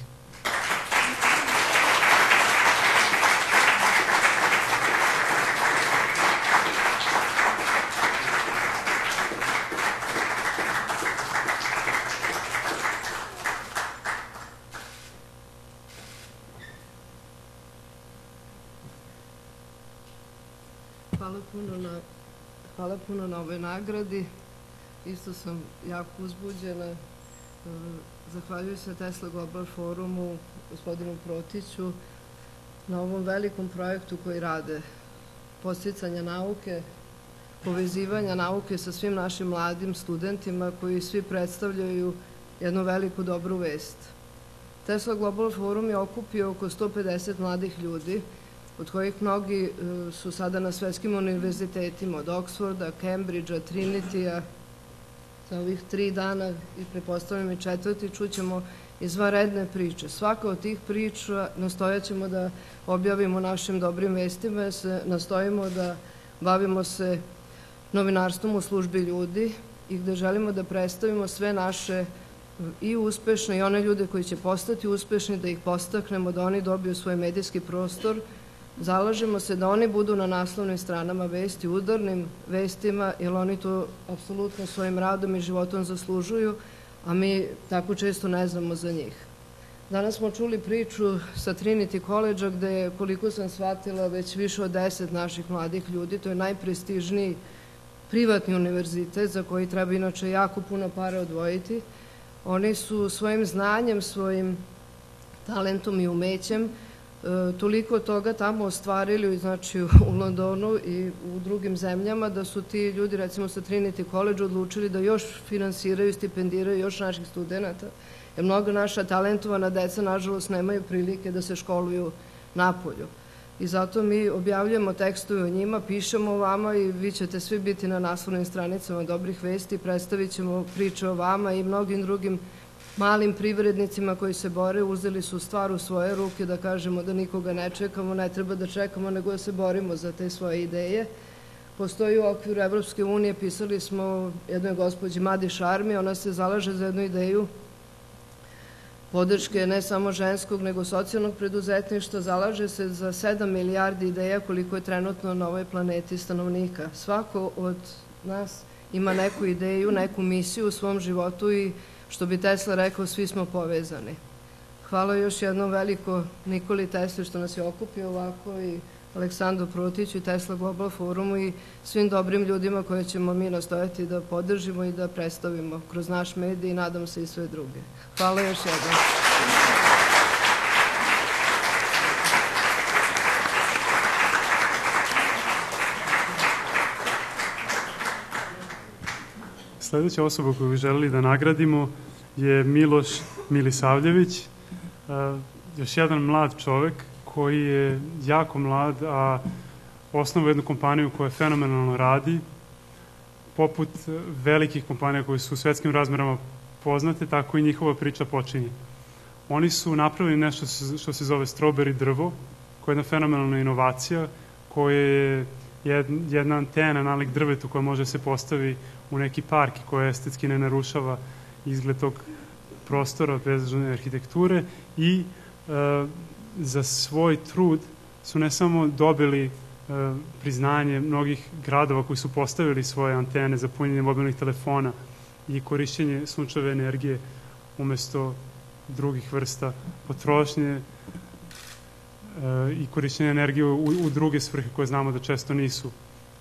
Hvala puno na, hvala puno na ovoj nagradi. Isto sam jako uzbuđena. Zahvaljujem se Tesla Global Forumu, gospodinu Protiću, na ovom velikom projektu koji rade. Podsticanja nauke, povezivanja nauke sa svim našim mladim studentima koji svi predstavljaju jednu veliku dobru vest. Tesla Global Forum je okupio oko sto pedeset mladih ljudi, od kojih mnogi su sada na svetskim univerzitetima, od Oxforda, Cambridgea, Trinitija. Za ovih tri dana i prepostavljam i četvrti čućemo izvanredne priče. Svaka od tih priča nastojaćemo da objavimo našim dobrim vestima, se nastojimo da bavimo se novinarstvom u službi ljudi i gde želimo da predstavimo sve naše i uspešne i one ljude koji će postati uspešni, da ih podstaknemo, da oni dobiju svoj medijski prostor. Zalažemo se da oni budu na naslovnim stranama vesti, udarnim vestima, jer oni to apsolutno svojim radom i životom zaslužuju, a mi tako često ne znamo za njih. Danas smo čuli priču sa Trinity College-a gde je, koliko sam shvatila, već više od deset naših mladih ljudi. To je najprestižniji privatni univerzitet za koji treba inače jako puno para odvojiti. Oni su svojim znanjem, svojim talentom i umećem toliko toga tamo ostvarili, znači u Londonu i u drugim zemljama, da su ti ljudi, recimo sa Trinity College, odlučili da još finansiraju, stipendiraju još naših studenta, jer mnogo naša talentovana deca, nažalost, nemaju prilike da se školuju napolju. I zato mi objavljujemo tekstove o njima, pišemo o vama i vi ćete svi biti na naslovnim stranicama dobrih vesti, predstavit ćemo priče o vama i mnogim drugim malim privrednicima koji se bore, uzeli su stvar u svoje ruke, da kažemo da nikoga ne čekamo, ne treba da čekamo, nego da se borimo za te svoje ideje. Postoji u okviru Evropske unije, pisali smo jednoj gospođi Madi Šarmi, ona se zalaže za jednu ideju podrške ne samo ženskog, nego socijalnog preduzetništva, zalaže se za sedam milijardi ideja koliko je trenutno na ovoj planeti stanovnika. Svako od nas ima neku ideju, neku misiju u svom životu i što bi Tesla rekao, svi smo povezani. Hvala još jednom veliko Nikoli Tesli što nas je okupio ovako i Aleksandru Protiću i Tesla Global Forumu i svim dobrim ljudima koje ćemo mi nastojati da podržimo i da predstavimo kroz naš medij i nadam se i sve druge. Hvala još jednom. Sljedeća osoba koju bi želeli da nagradimo je Miloš Milisavljević, uh, još jedan mlad čovek koji je jako mlad, a osnovao jednu kompaniju koja fenomenalno radi, poput velikih kompanija koje su u svetskim razmerama poznate, tako i njihova priča počinje. Oni su napravili nešto što se zove Strawberry drvo, koja je jedna fenomenalna inovacija, koja je jedna antena nalik drvetu koja može se postavi u neki park i koja estetski ne narušava izgled tog prostora, pejzažne arhitekture i e, za svoj trud su ne samo dobili e, priznanje mnogih gradova koji su postavili svoje antene za punjenje mobilnih telefona i korišćenje sunčeve energije umesto drugih vrsta potrošnje e, i korišćenje energije u, u druge svrhe koje znamo da često nisu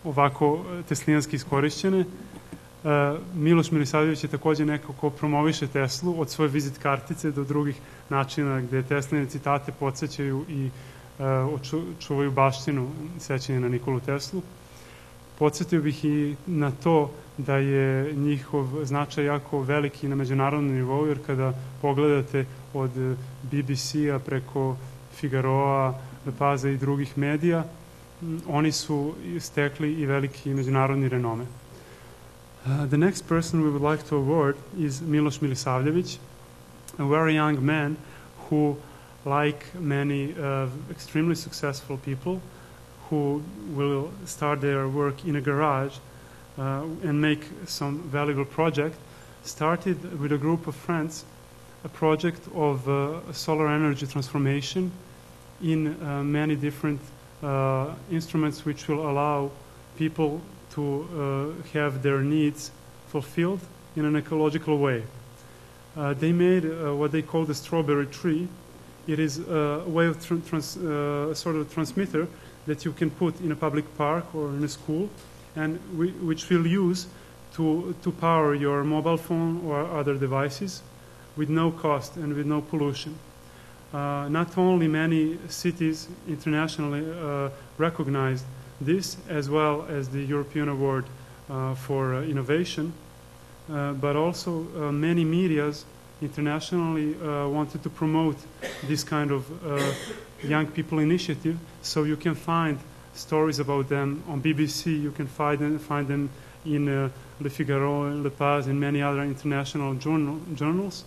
ovako teslijanski iskorišćene. Miloš Milisavljević je takođe neko ko promoviše Teslu od svoje vizit kartice do drugih načina gde Tesline citate podsjećaju i čuvaju baštinu sećanja na Nikolu Teslu. Podsjetio bih i na to da je njihov značaj jako veliki na međunarodnom nivou, jer kada pogledate od B B C-a preko Figaroa, Le Paza i drugih medija, oni su stekli i veliki međunarodni renome. Uh, the next person we would like to award is Miloš Milisavljević, a very young man who, like many uh, extremely successful people, who will start their work in a garage uh, and make some valuable project, started with a group of friends a project of uh, solar energy transformation in uh, many different uh, instruments which will allow people to uh, have their needs fulfilled in an ecological way. Uh, they made uh, what they call the strawberry tree. It is a way of tr trans uh, sort of transmitter that you can put in a public park or in a school, and we, which will use to, to power your mobile phone or other devices with no cost and with no pollution. Uh, not only many cities internationally uh, recognized this, as well as the European Award uh, for uh, Innovation, uh, but also uh, many medias internationally uh, wanted to promote this kind of uh, young people initiative, so you can find stories about them on B B C, you can find them, find them in uh, Le Figaro, Le Paz, and many other international journal, journals.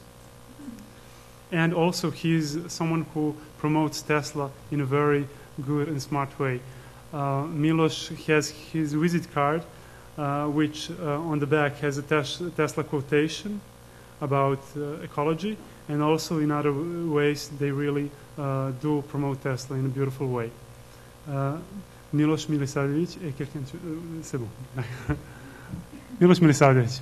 And also he's someone who promotes Tesla in a very good and smart way. Uh, Miloš has his visit card, uh, which uh, on the back has a tes Tesla quotation about uh, ecology, and also in other ways they really uh, do promote Tesla in a beautiful way. Uh, Miloš Milisavljević, et quelqu'un, c'est bon. Miloš Milisavljević.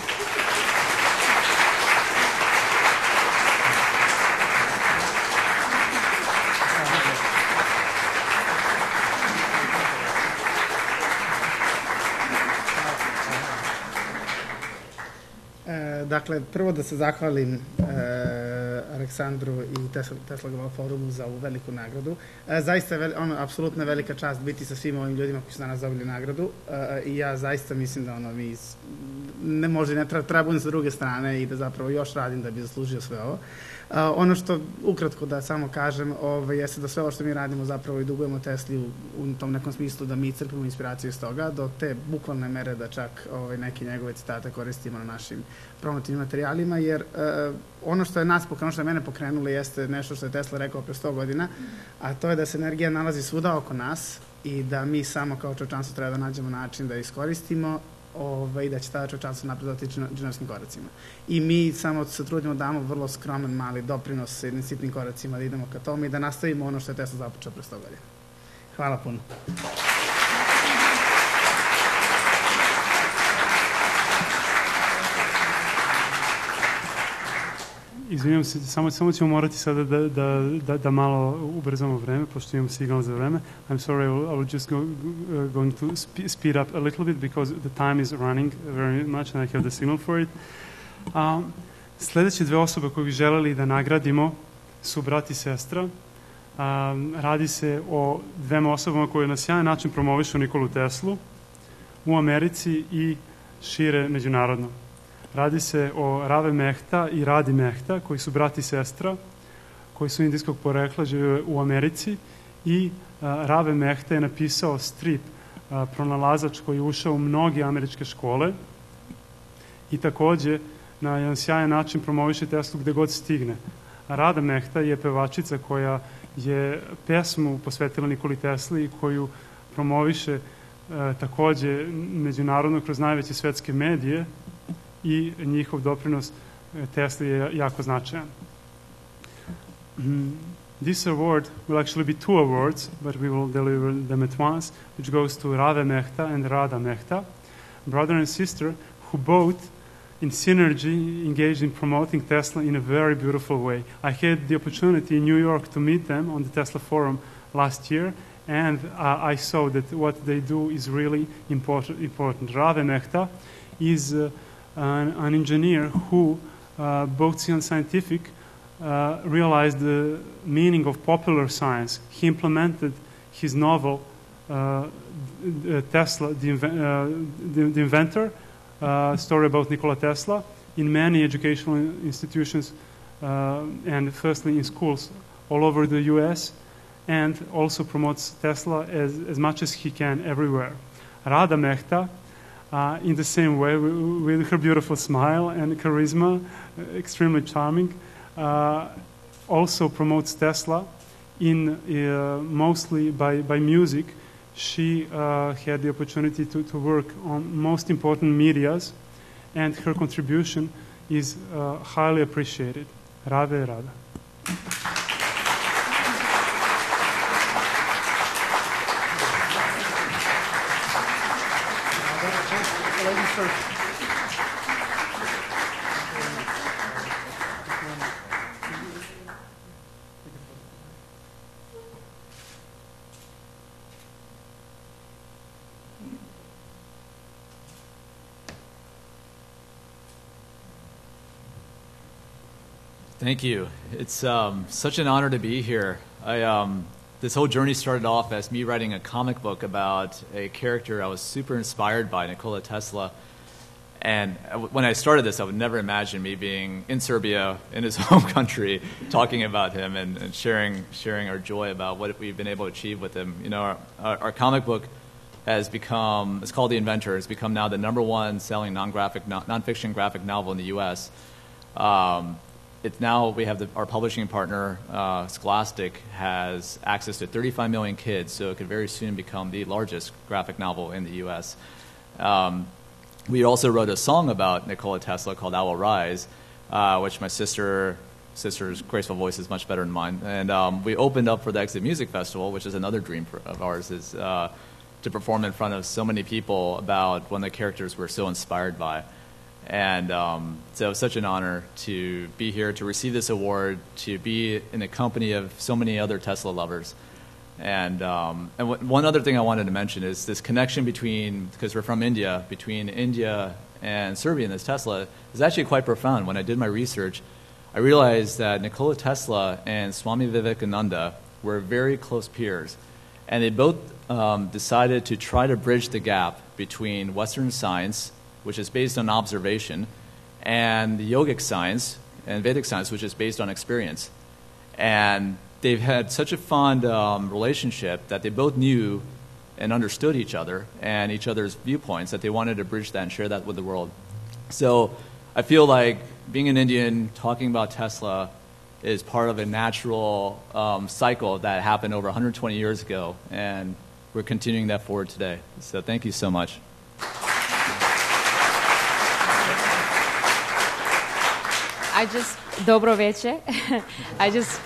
Dakle, prvo da se zahvalim e, Aleksandru i Tesla, Tesla Global Forumu za ovu veliku nagradu. E, zaista je ono, apsolutno velika čast biti sa svim ovim ljudima koji su danas dobili nagradu e, i ja zaista mislim da ono mi ne može, ne treba, treba budem sa druge strane i da zapravo još radim da bi zaslužio sve ovo. Uh, ono što, ukratko da samo kažem, ovaj, jeste da sve ovo što mi radimo zapravo i dugujemo Tesli u, u tom nekom smislu da mi crpimo inspiraciju iz toga, do te bukvalne mere da čak ovaj, neke njegove citate koristimo na našim promotivnim materijalima, jer uh, ono što je nas pokrenulo, što je mene pokrenulo jeste nešto što je Tesla rekao pre sto godina, a to je da se energija nalazi svuda oko nas i da mi samo kao čovječanstvo treba da nađemo način da iskoristimo i da će tada čovječanstvo napredovati džinovskim koracima. I mi samo se trudimo da damo vrlo skroman mali doprinos sa jednim sitnim koracima, da idemo ka tome i da nastavimo ono što je Tesla započeo pre sto godina. Hvala puno. Izvinjam se, samo, samo ćemo morati sada da, da, da, da malo ubrzamo vreme, pošto imam signal za vreme. I'm sorry, I will, I will just go, uh, going to sp speed up a little bit because the time is running very much and I have the signal for it. Um, sledeće dve osobe koje bi želeli da nagradimo su brat i sestra. Um, radi se o dvema osobama koje na sjajan način promovišu Nikolu Teslu u Americi i šire međunarodno. Radi se o Rave Mehta i Radi Mehta, koji su brat i sestra, koji su indijskog porekla, žive u Americi, i a, Rave Mehta je napisao strip a, Pronalazač, koji je ušao u mnoge američke škole i takođe na jedan sjajan način promoviše Teslu gde god stigne. A Rada Mehta je pevačica koja je pesmu posvetila Nikoli Tesli i koju promoviše a, takođe međunarodno kroz najveće svetske medije, i njihov doprinos Tesli je jako značajan. This award will actually be two awards, but we will deliver them at once, which goes to Rave Mehta and Rada Mehta, brother and sister, who both in synergy engaged in promoting Tesla in a very beautiful way. I had the opportunity in New York to meet them on the Tesla Forum last year, and uh, I saw that what they do is really important. important. Rave Mehta is uh, an, an engineer who, uh, both and scientific, uh, realized the meaning of popular science. He implemented his novel, uh, Tesla, the, inven uh, the, the inventor, uh, story about Nikola Tesla, in many educational institutions, uh, and firstly in schools all over the U S, and also promotes Tesla as, as much as he can everywhere. Rada Mehta, uh, in the same way, with her beautiful smile and charisma, extremely charming, uh, also promotes Tesla in uh, mostly by, by music. She uh, had the opportunity to, to work on most important medias, and her contribution is uh, highly appreciated. Rave Rada. Ladies first. Thank you. It's um, such an honor to be here. I, um, this whole journey started off as me writing a comic book about a character I was super inspired by, Nikola Tesla. And when I started this, I would never imagine me being in Serbia, in his home country, talking about him and, and sharing sharing our joy about what we've been able to achieve with him. You know, our, our, our comic book has become, it's called The Inventor, it's become now the number one selling non-graphic, non-fiction graphic novel in the U S Um, It's now, we have the, our publishing partner, uh, Scholastic, has access to thirty-five million kids, so it could very soon become the largest graphic novel in the U S Um, we also wrote a song about Nikola Tesla called I Will Rise, uh, which my sister, sister's graceful voice is much better than mine. And um, we opened up for the Exit Music Festival, which is another dream for, of ours, is uh, to perform in front of so many people about one of the characters we're so inspired by. And um, so it's such an honor to be here, to receive this award, to be in the company of so many other Tesla lovers. And, um, and w one other thing I wanted to mention is this connection between, because we're from India, between India and Serbia and this Tesla is actually quite profound. When I did my research, I realized that Nikola Tesla and Swami Vivekananda were very close peers. And they both um, decided to try to bridge the gap between Western science, which is based on observation, and the yogic science and Vedic science, which is based on experience. And they've had such a fond um, relationship that they both knew and understood each other and each other's viewpoints, that they wanted to bridge that and share that with the world. So I feel like being an Indian, talking about Tesla, is part of a natural um, cycle that happened over one hundred twenty years ago, and we're continuing that forward today. So thank you so much. I just, dobro veče. I just,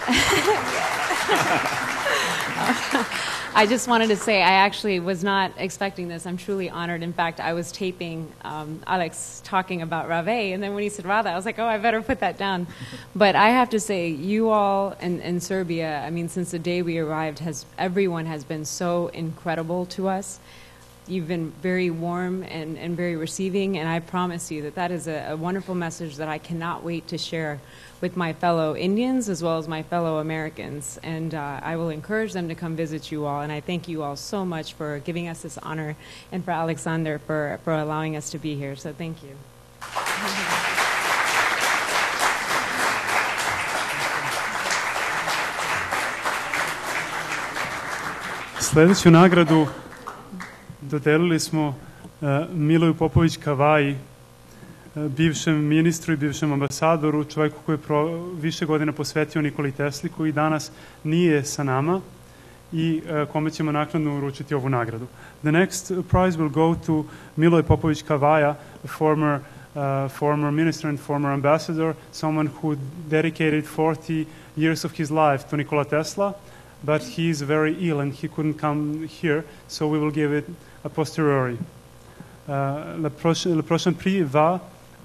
I just wanted to say I actually was not expecting this. I'm truly honored. In fact, I was taping um, Alex talking about Rave, and then when he said Rada, I was like, oh, I better put that down. But I have to say, you all in, in Serbia, I mean, since the day we arrived, has everyone has been so incredible to us. You've been very warm and, and very receiving, and I promise you that that is a, a wonderful message that I cannot wait to share with my fellow Indians as well as my fellow Americans. And uh, I will encourage them to come visit you all, and I thank you all so much for giving us this honor, and for Alexander for, for allowing us to be here. So thank you. Sljedeću nagradu dodelili smo uh, Miloju Popović Kavaji, uh, bivšem ministru i bivšem ambasadoru, čovjeku koji je pro, više godina posvetio Nikoli Tesli, koji danas nije sa nama i uh, kome ćemo naknadno uručiti ovu nagradu. The next prize will go to Miloj Popović Kavaja, a former, uh, former minister and former ambassador, someone who dedicated forty years of his life to Nikola Tesla, but he is very ill and he couldn't come here, so we will give it a posteriori. Uh, le, prochain, le prochain prix va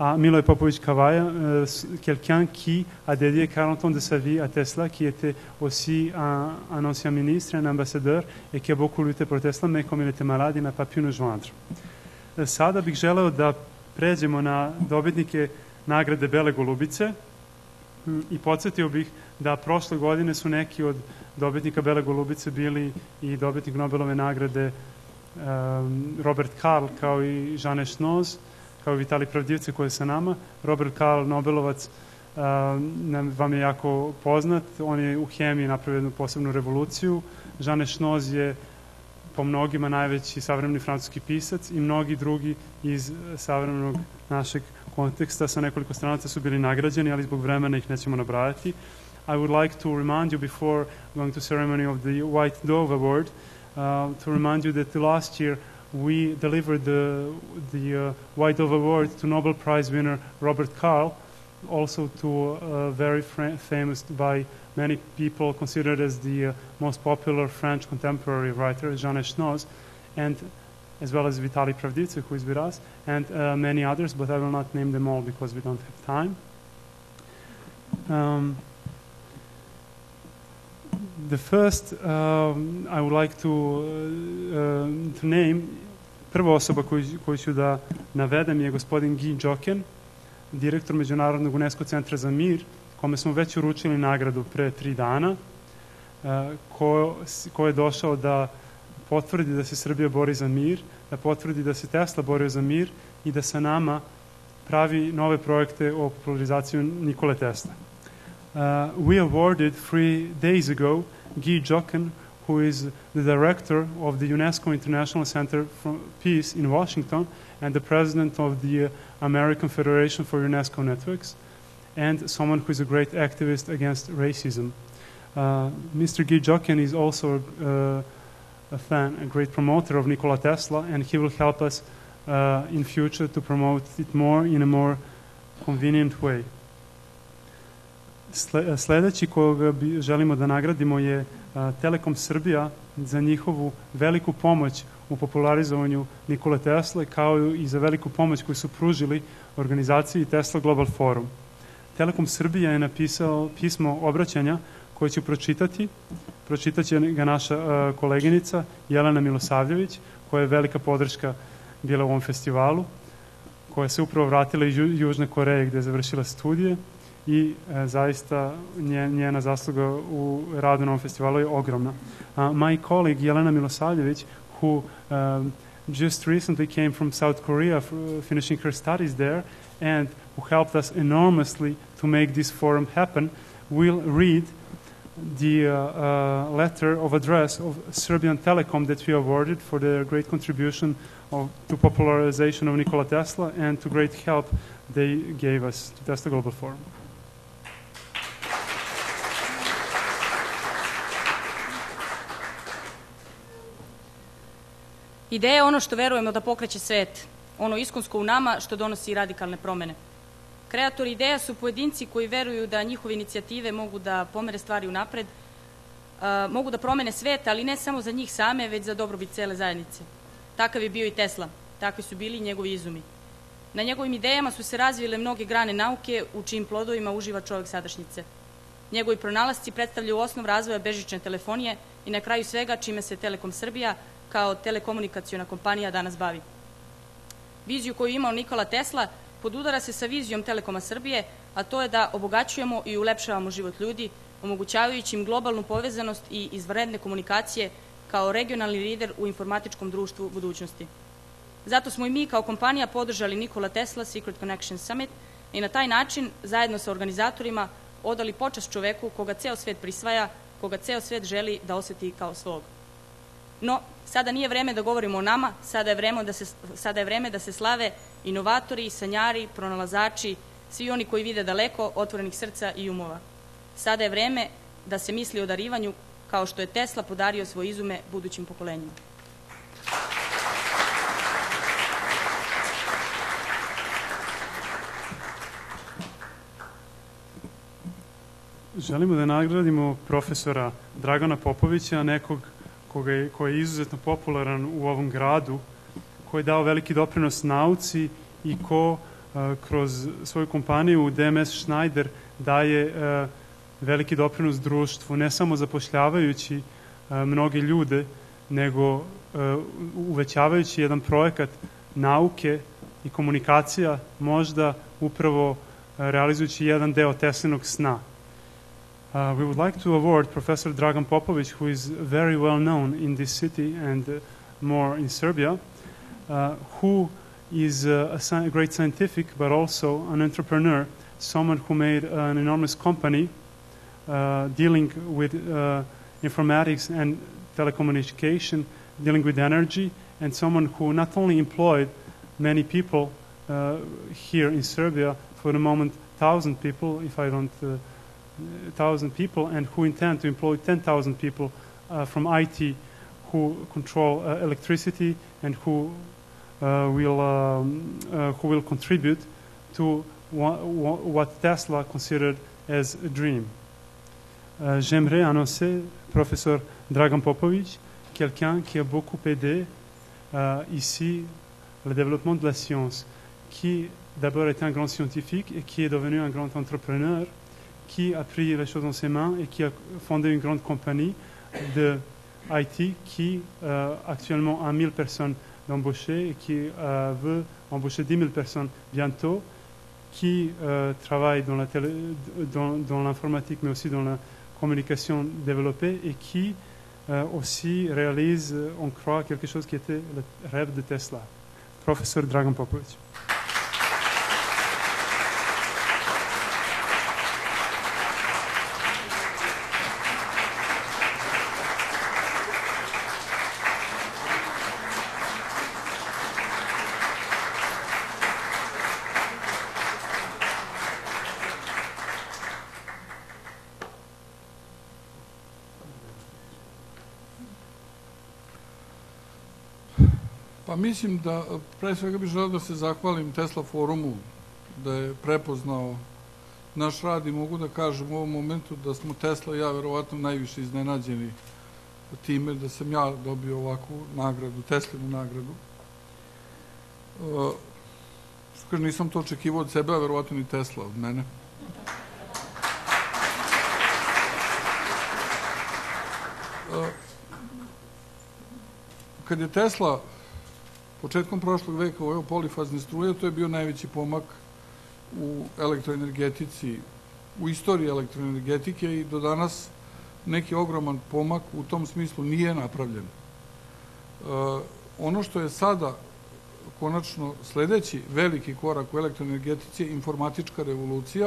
à Miloš Popović Kavaja, euh, quelqu'un qui a dédié quarante ans de sa vie à Tesla, qui était aussi un, un ancien ministre, un ambassadeur, et qui a beaucoup lutté pour Tesla, mais comme il était malade, il n'a pas pu nous joindre. Sada bih želeo da pređemo na dobitnike nagrade Bele golubice i podsjetio bih da prošle godine su neki od dobitnika Bele golubice bili i dobitnik Nobelove nagrade um, Robert Karl, kao i Žane Šnoz, kao i Vitali Pravdivce koji je sa nama. Robert Karl, Nobelovac, um, vam je jako poznat. On je u hemiji napravio jednu posebnu revoluciju. Žane Šnoz je po mnogima najveći savremeni francuski pisac i mnogi drugi iz savremenog našeg konteksta sa nekoliko stranaca su bili nagrađeni, ali zbog vremena ih nećemo nabrajati. I would like to remind you before going to ceremony of the White Dove Award, uh, to remind you that the last year we delivered the, the uh, White Dove Award to Nobel Prize winner Robert Karl, also to uh, very famous by many people, considered as the uh, most popular French contemporary writer, Jean Echnoz, and as well as Vitali Pravdivce, who is with us, and uh, many others, but I will not name them all because we don't have time. Um, the first um, I would like to, uh, uh, to name, prva osoba koju, koju ću da navedem je gospodin Guy Jochen, direktor Međunarodnog UNESCO centra za mir, kome smo već uručili nagradu pre tri dana, ko, ko je došao da potvrdi da se Srbija bori za mir, da potvrdi da se Tesla borio za mir i da sa nama pravi nove projekte o popularizaciji Nikole Tesla. Uh, we awarded three days ago Guy Jochen, who is the director of the UNESCO International Center for Peace in Washington and the president of the American Federation for UNESCO Networks, and someone who is a great activist against racism. Uh, Mister Guy Jochen is also uh, a fan, a great promoter of Nikola Tesla, and he will help us uh, in future to promote it more in a more convenient way. Sledeći koga bi želimo da nagradimo je uh, Telekom Srbija za njihovu veliku pomoć u popularizovanju Nikole Tesle, kao i za veliku pomoć koju su pružili organizaciji Tesla Global Forum. Telekom Srbija je napisao pismo obraćanja koje ću pročitati. Pročitat će ga naša uh, koleginica Jelena Milosavljević, koja je velika podrška bila u ovom festivalu, koja se upravo vratila iz Južne Koreje gde je završila studije i uh, zaista njena zasluga u radu na ovom festivalu je ogromna. Uh, my colleague Jelena Milosavljević, who um, just recently came from South Korea, f- finishing her studies there, and who helped us enormously to make this forum happen, will read the uh, uh, letter of address of Serbian Telecom that we awarded for their great contribution of, to popularization of Nikola Tesla and to great help they gave us to Tesla Global Forum. Ideja je ono što verujemo da pokreće svet, ono iskonsko u nama što donosi radikalne promene. Kreatori ideja su pojedinci koji veruju da njihove inicijative mogu da pomere stvari unapred, uh, mogu da promene svet, ali ne samo za njih same, već za dobrobit cele zajednice. Takav je bio i Tesla, takvi su bili i njegovi izumi. Na njegovim idejama su se razvile mnoge grane nauke u čijim plodovima uživa čovjek sadašnjice. Njegovi pronalasci predstavljaju osnov razvoja bežične telefonije i na kraju svega čime se Telekom Srbija kao telekomunikaciona kompanija danas bavi. Viziju koju je imao Nikola Tesla podudara se sa vizijom Telekoma Srbije, a to je da obogaćujemo i ulepšavamo život ljudi, omogućavajući im globalnu povezanost i izvanredne komunikacije kao regionalni lider u informatičkom društvu budućnosti. Zato smo i mi kao kompanija podržali Nikola Tesla Secret Connection Summit i na taj način, zajedno sa organizatorima, odali počast čoveku koga ceo svet prisvaja, koga ceo svet želi da oseti kao svog. No, sada nije vreme da govorimo o nama, sada je vreme da se, sada je vreme da se slave inovatori, sanjari, pronalazači, svi oni koji vide daleko, otvorenih srca i umova. Sada je vreme da se misli o darivanju kao što je Tesla podario svoje izume budućim pokolenjima. Želimo da nagradimo profesora Dragana Popovića, nekog koga je, koji je izuzetno popularan u ovom gradu, koji je dao veliki doprinos nauci i ko kroz svoju kompaniju D M S Schneider daje veliki doprinos društvu, ne samo zapošljavajući mnoge ljude, nego uvećavajući jedan projekat nauke i komunikacija, možda upravo realizujući jedan deo Teslinog sna. Uh, we would like to award Professor Dragan Popović, who is very well known in this city and uh, more in Serbia, uh, who is uh, a, sci- a great scientific but also an entrepreneur, someone who made uh, an enormous company uh, dealing with uh, informatics and telecommunication, dealing with energy, and someone who not only employed many people uh, here in Serbia, for the moment thousand people, if I don't uh, thousand people, and who intend to employ ten thousand people uh, from I T who control uh, electricity and who uh, will um, uh, who will contribute to wha- wha- what Tesla considered as a dream. Uh, j'aimerais annoncer professeur Dragan Popović, quelqu'un qui a beaucoup aidé uh, ici le développement de la science, qui d'abord était un grand scientifique et qui est devenu un grand entrepreneur, qui a pris les choses en ses mains et qui a fondé une grande compagnie de I T qui euh, actuellement a mille personnes d'embauchées et qui euh, veut embaucher dix mille personnes bientôt, qui euh, travaille dans, la télé, dans, dans l'informatique mais aussi dans la communication développée et qui euh, aussi réalise, on croit, quelque chose qui était le rêve de Tesla. Professeur Dragan Popović. Pa mislim da, pre svega bih želeo da se zahvalim Tesla forumu, da je prepoznao naš rad i mogu da kažem u ovom momentu da smo Tesla i ja verovatno najviše iznenađeni time da sam ja dobio ovakvu nagradu, Teslinu nagradu. Uh, što kaže, nisam to očekivao od sebe, a verovatno ni Tesla od mene. Uh, kad je Tesla početkom prošlog veka uveo polifazne struje, to je bio najveći pomak u elektroenergetici, u istoriji elektroenergetike i do danas neki ogroman pomak u tom smislu nije napravljen. E, ono što je sada konačno sledeći veliki korak u elektroenergetici je informatička revolucija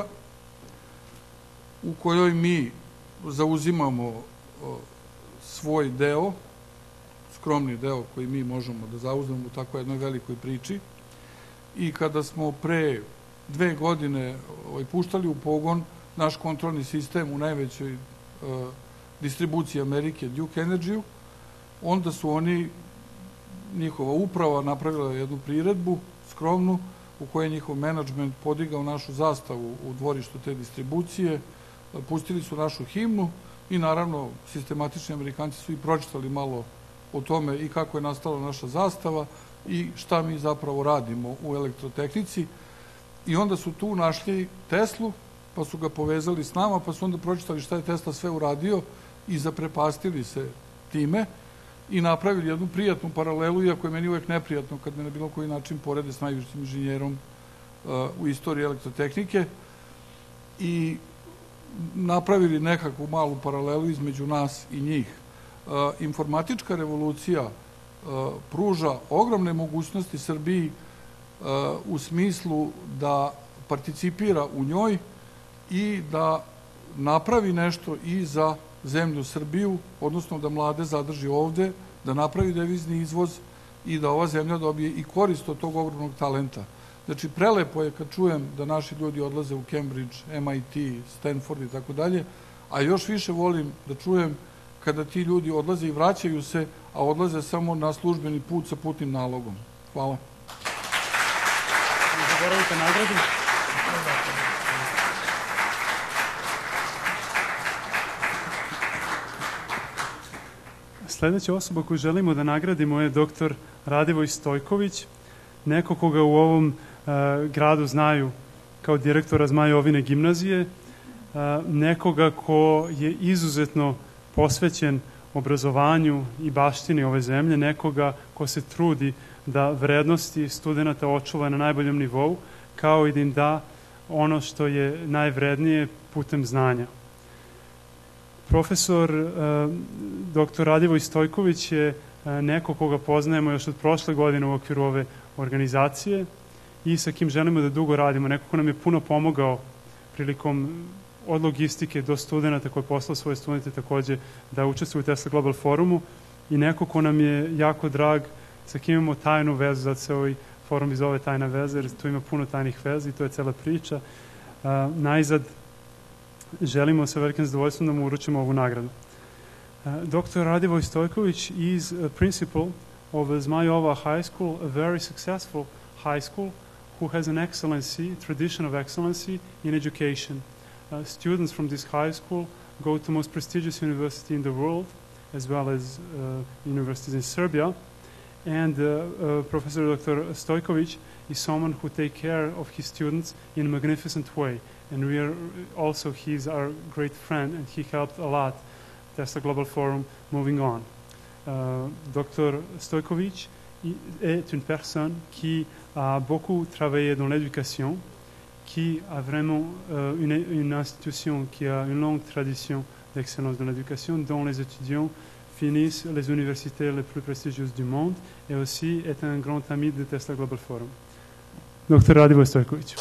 u kojoj mi zauzimamo o, svoj deo, skromni deo koji mi možemo da zauzmemo u takvoj jednoj velikoj priči. I kada smo pre dve godine ovaj, puštali u pogon naš kontrolni sistem u najvećoj e, distribuciji Amerike, Duke Energy, onda su oni, njihova uprava napravila jednu priredbu skromnu u kojoj je njihov menadžment podigao našu zastavu u dvorištu te distribucije, pustili su našu himnu i naravno sistematični Amerikanci su i pročitali malo o tome i kako je nastala naša zastava i šta mi zapravo radimo u elektrotehnici. I onda su tu našli Teslu, pa su ga povezali s nama, pa su onda pročitali šta je Tesla sve uradio i zaprepastili se time i napravili jednu prijatnu paralelu, iako je meni uvek neprijatno kad me na bilo koji način porede s najvišim inženjerom uh, u istoriji elektrotehnike i napravili nekakvu malu paralelu između nas i njih. Uh, informatička revolucija uh, pruža ogromne mogućnosti Srbiji uh, u smislu da participira u njoj i da napravi nešto i za zemlju Srbiju, odnosno da mlade zadrži ovde, da napravi devizni izvoz i da ova zemlja dobije i korist od tog ogromnog talenta. Znači, prelepo je kad čujem da naši ljudi odlaze u Cambridge, M I T, Stanford i tako dalje, a još više volim da čujem kada ti ljudi odlaze i vraćaju se, a odlaze samo na službeni put sa putnim nalogom. Hvala. Zaboravite nagradu. Sledeća osoba koju želimo da nagradimo je doktor Radivoj Stojković, neko koga u ovom gradu znaju kao direktora Zmajovine gimnazije, nekoga ko je izuzetno posvećen obrazovanju i baštini ove zemlje, nekoga ko se trudi da vrednosti studenta očuva na najboljem nivou, kao i da im da ono što je najvrednije putem znanja. Profesor doktor Radivoj Stojković je neko koga poznajemo još od prošle godine u okviru ove organizacije i sa kim želimo da dugo radimo. Neko ko nam je puno pomogao prilikom od logistike do studenta koji je poslao svoje studente takođe da učestvuju u Tesla Global Forumu i neko ko nam je jako drag, sa kim imamo tajnu vezu, zato se ovaj forum i zove tajna veza, jer tu ima puno tajnih veza i to je cela priča. Uh, najzad želimo sa velikim zadovoljstvom da mu uručimo ovu nagradu. Uh, doktor Radivoj Stojković is a principal of Zmajova High School, a very successful high school who has an excellency, tradition of excellency in education. Uh, students from this high school go to most prestigious university in the world, as well as uh, universities in Serbia. And uh, uh, Professor Doctor Stojković is someone who takes care of his students in a magnificent way. And we are also, he's our great friend, and he helped a lot Tesla Global Forum moving on. Uh, Doctor Stojković est une personne qui a beaucoup travaillé dans l'éducation, qui a vraiment euh, une, une institution qui a une longue tradition d'excellence dans l'éducation, dont les étudiants finissent les universités les plus prestigieuses du monde et aussi est un grand ami de Tesla Global Forum. Doktor Radivoj Stojković.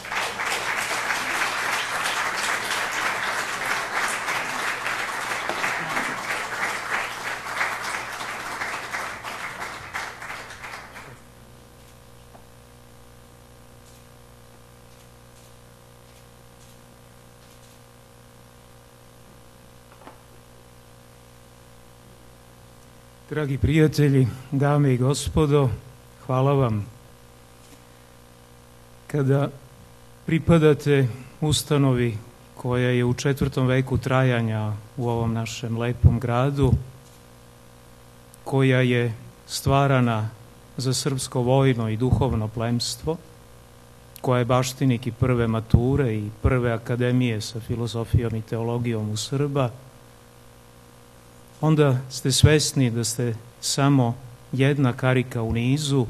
Dragi prijatelji, dame i gospodo, hvala vam. Kada pripadate ustanovi koja je u četvrtom veku trajanja u ovom našem lepom gradu, koja je stvarana za srpsko vojno i duhovno plemstvo, koja je baštinik i prve mature i prve akademije sa filozofijom i teologijom u Srba, onda ste svesni da ste samo jedna karika u nizu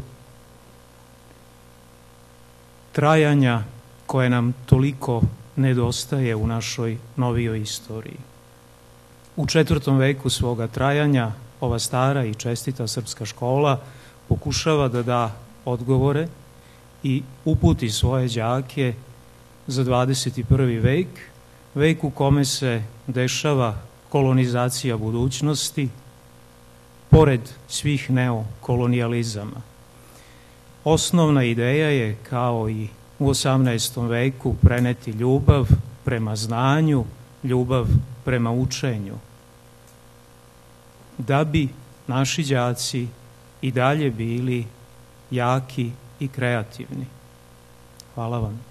trajanja koje nam toliko nedostaje u našoj novijoj istoriji. U četvrtom veku svoga trajanja ova stara i čestita srpska škola pokušava da da odgovore i uputi svoje đake za dvadeset i prvi vek, vek u kome se dešava kolonizacija budućnosti, pored svih neokolonijalizama. Osnovna ideja je, kao i u osamnaestom veku, preneti ljubav prema znanju, ljubav prema učenju, da bi naši đaci i dalje bili jaki i kreativni. Hvala vam.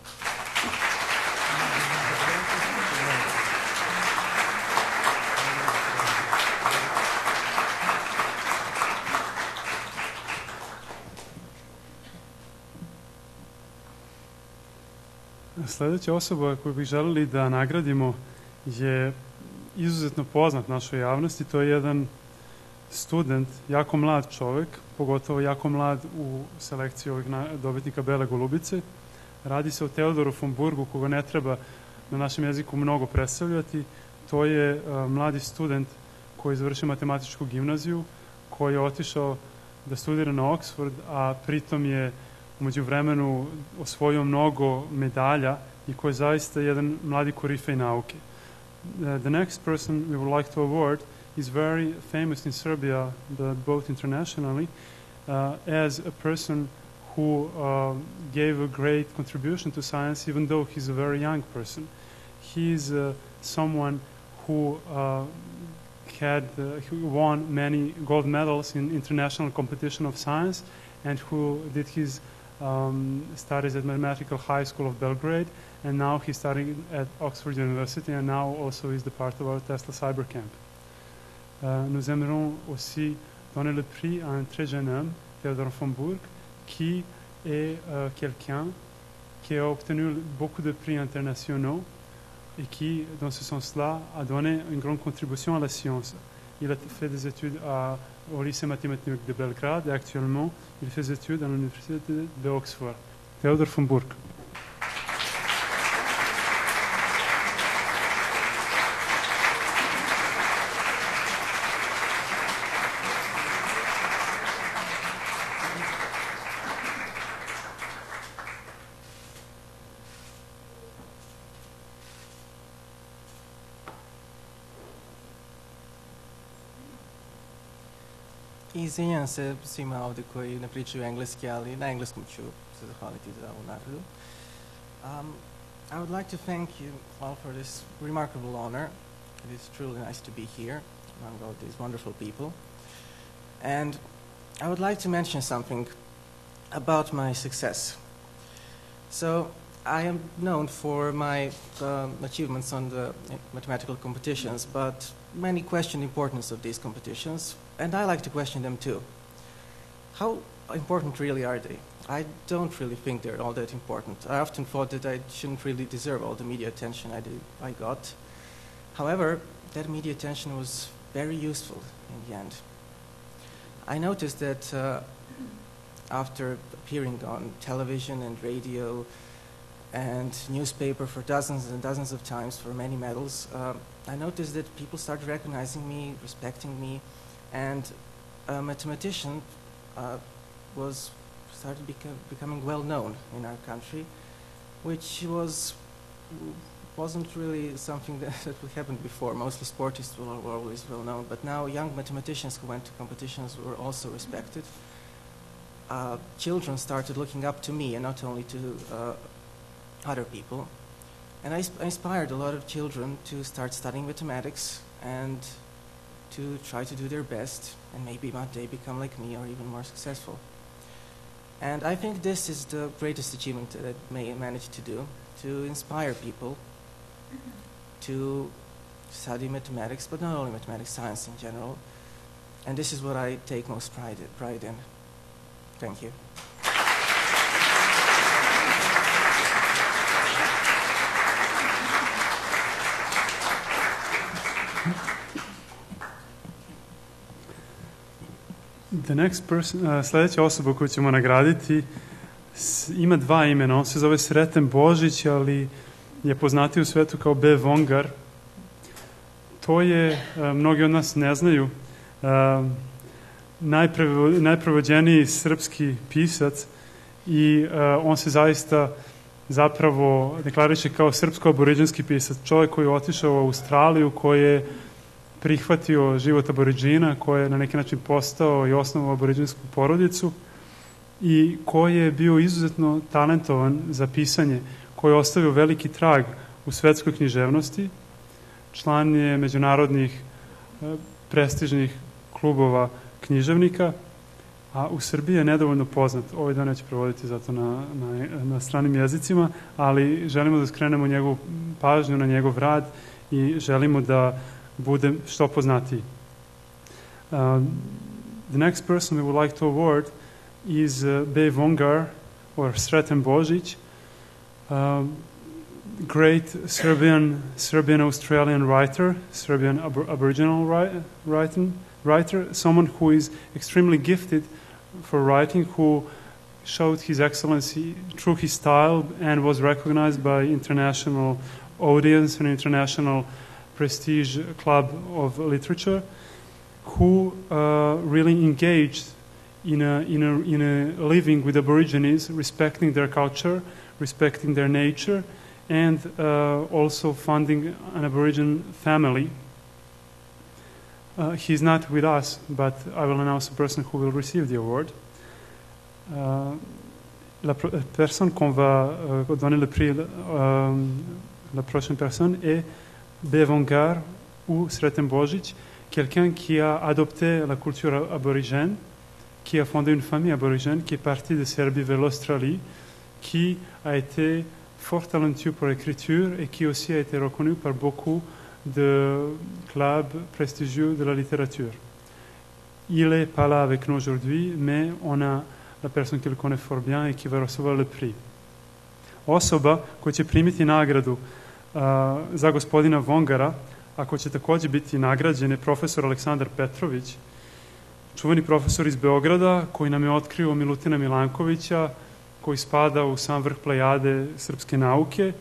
Sledeća osoba koju bih želeli da nagradimo je izuzetno poznat našoj javnosti. To je jedan student, jako mlad čovek, pogotovo jako mlad u selekciji ovih dobitnika Bele golubice. Radi se o Teodoru von Burgu, koga ne treba na našem jeziku mnogo predstavljati. To je uh, mladi student koji je završio matematičku gimnaziju, koji je otišao da studira na Oxford, a pritom je umeđu vremenu osvojio mnogo medalja i koji je zaista jedan mladi korifej nauke. Uh, the next person we would like to award is very famous in Serbia, but both internationally, uh, as a person who uh, gave a great contribution to science, even though he's a very young person. He's uh, someone who uh, had uh, who won many gold medals in international competition of science, and who did his um, studies at Mathematical High School of Belgrade, and now he's studying at Oxford University, and now also is the part of our Tesla Cyber Camp. Uh, nous aimerons aussi donner le prix à un très jeune homme, Theodor von Burg, qui est euh, quelqu'un qui a obtenu beaucoup de prix internationaux et qui, dans ce sens-là, a donné une grande contribution à la science. Il a fait des études à, au lycée mathématique de Belgrade et actuellement, il fait des études à l'université de Oxford. Theodor von Burg. Izvinjam se svima ovde koji ne pričaju engleski, ali na engleskom ću se zahvaliti za ovu nagradu. Um, I would like to thank you all for this remarkable honor. It is truly nice to be here among all these wonderful people. And I would like to mention something about my success. So, I am known for my um, achievements on the mathematical competitions, but many question the importance of these competitions, and I like to question them too. How important really are they? I don't really think they're all that important. I often thought that I shouldn't really deserve all the media attention I, did, I got. However, that media attention was very useful in the end. I noticed that uh, after appearing on television and radio and newspaper for dozens and dozens of times for many medals, uh, I noticed that people started recognizing me, respecting me, and a mathematician uh, was started become, becoming well known in our country, which was wasn't really something that, that would happen before. Mostly sportists were, were always well known, but now young mathematicians who went to competitions were also respected. Uh, children started looking up to me and not only to uh, other people. And I, I inspired a lot of children to start studying mathematics and to try to do their best and maybe one day become like me or even more successful. And I think this is the greatest achievement that I may manage to do, to inspire people to study mathematics, but not only mathematics, science in general. And this is what I take most pride, pride in. Thank you. The next person, uh, sledeća osoba koju ćemo nagraditi s, ima dva imena. On se zove Sreten Božić, ali je poznati u svetu kao B. Vongar. To je, uh, mnogi od nas ne znaju, uh, najprevo, najprevođeniji srpski pisac i uh, on se zaista zapravo deklariše kao srpsko-aboriđanski pisac. Čovjek koji je otišao u Australiju, koji je prihvatio život aboriđina, koji je na neki način postao i osnovao aboriđinsku porodicu i koji je bio izuzetno talentovan za pisanje, koji je ostavio veliki trag u svetskoj književnosti, član je međunarodnih prestižnih klubova književnika, a u Srbiji je nedovoljno poznat. Ovaj dan neću prevoditi zato na, na, na stranim jezicima, ali želimo da skrenemo njegovu pažnju na njegov rad i želimo da bude što poznatiji. Uh, the next person we would like to award is uh, B. Vongar, or Sreten Božić, uh, great Serbian Serbian Australian writer, Serbian ab- Aboriginal ri- writing, writer, someone who is extremely gifted for writing, who showed his excellency through his style and was recognized by international audience and international prestige club of literature, who uh, really engaged in a, in, a, in a living with Aborigines, respecting their culture, respecting their nature, and uh, also funding an Aboriginal family. Uh, he's not with us, but I will announce the person who will receive the award. Uh, la pro- personne qu'on va uh, donner le prix, uh, la prochaine personne est B. Vongar ou Sreten Božić, quelqu'un qui a adopté la culture aborigène, qui a fondé une famille aborigène, qui est parti de Serbie vers l'Australie, qui a été fort talentueux pour l'écriture et qui aussi a été reconnu par beaucoup de clubs prestigieux de la littérature. Il n'est pas là avec nous aujourd'hui, mais on a la personne qui le connaît fort bien et qui va recevoir le prix. Osoba koja će primiti nagradu uh, za gospodina Vongara, a ko će takođe biti nagrađen, je profesor Aleksandar Petrović, čuveni profesor iz Beograda koji nam je otkrio Milutina Milankovića, koji spada u sam vrh plejade srpske nauke.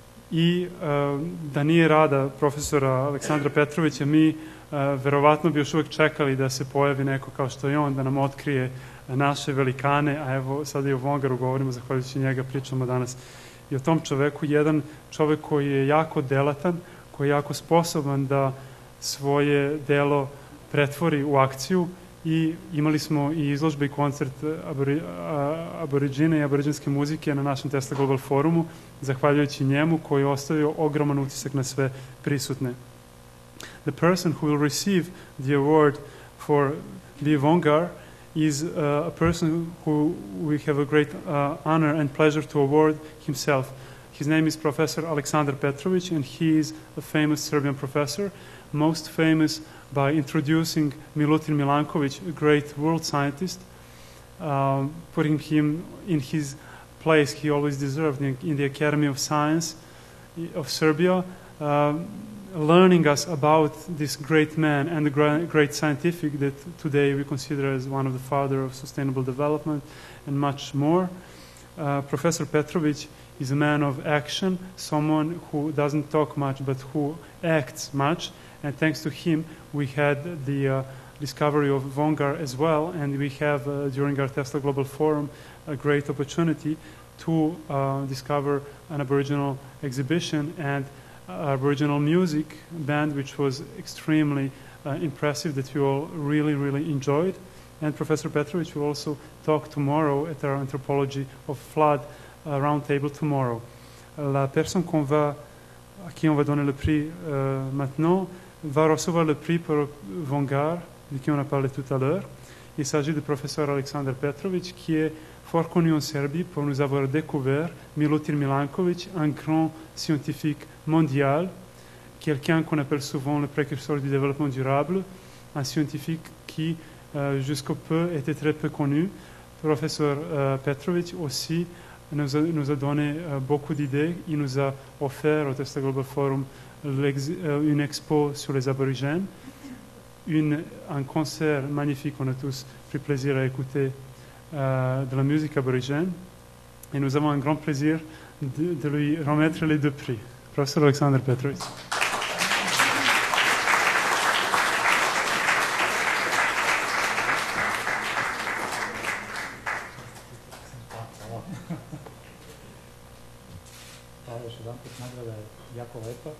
I uh, da nije rada profesora Aleksandra Petrovića, mi uh, verovatno bi još uvek čekali da se pojavi neko kao što je on, da nam otkrije naše velikane, a evo sada i o Vongaru govorimo, zahvaljujući njega pričamo danas i o tom čoveku. Jedan čovek koji je jako delatan, koji je jako sposoban da svoje delo pretvori u akciju, i imali smo i izložbe i koncert abori, aboriđine i aboriđinske muzike na našem Tesla Global forumu, zahvaljujući njemu, koji je ostavio ogroman utisak na sve prisutne. The person who will receive the award for the Vongar is uh, a person who we have a great uh, honor and pleasure to award himself. His name is Professor Aleksandar Petrović, and he is a famous Serbian professor, most famous by introducing Milutin Milanković, a great world scientist, um, putting him in his place he always deserved in, in the Academy of Science of Serbia, uh, learning us about this great man and the gra- great scientific that today we consider as one of the father of sustainable development and much more. Uh, Professor Petrović is a man of action, someone who doesn't talk much but who acts much. And thanks to him, we had the uh, discovery of Vongar as well, and we have, uh, during our Tesla Global Forum, a great opportunity to uh, discover an Aboriginal exhibition and uh, Aboriginal music band, which was extremely uh, impressive, that we all really, really enjoyed. And Professor Petrović will also talk tomorrow at our Anthropology of Flood uh, roundtable tomorrow. La personne qu'on va, à qui on va donner le prix euh, maintenant, va recevoir le prix pour Vongar, de qui on a parlé tout à l'heure. Il s'agit du professeur Aleksandar Petrović, qui est fort connu en Serbie pour nous avoir découvert Milutin Milanković, un grand scientifique mondial, quelqu'un qu'on appelle souvent le précurseur du développement durable, un scientifique qui, euh, jusqu'au peu, était très peu connu. Professeur euh, Petrović aussi nous a, nous a donné euh, beaucoup d'idées. Il nous a offert au Tesla Global Forum une expo sur les aborigènes, une, un concert magnifique, on a tous pris plaisir à écouter euh, de la musique aborigène, et nous avons un grand plaisir de, de lui remettre les deux prix. Professeur Aleksandar Petrović. Hvala još jedan put, nagrada je jako lepa.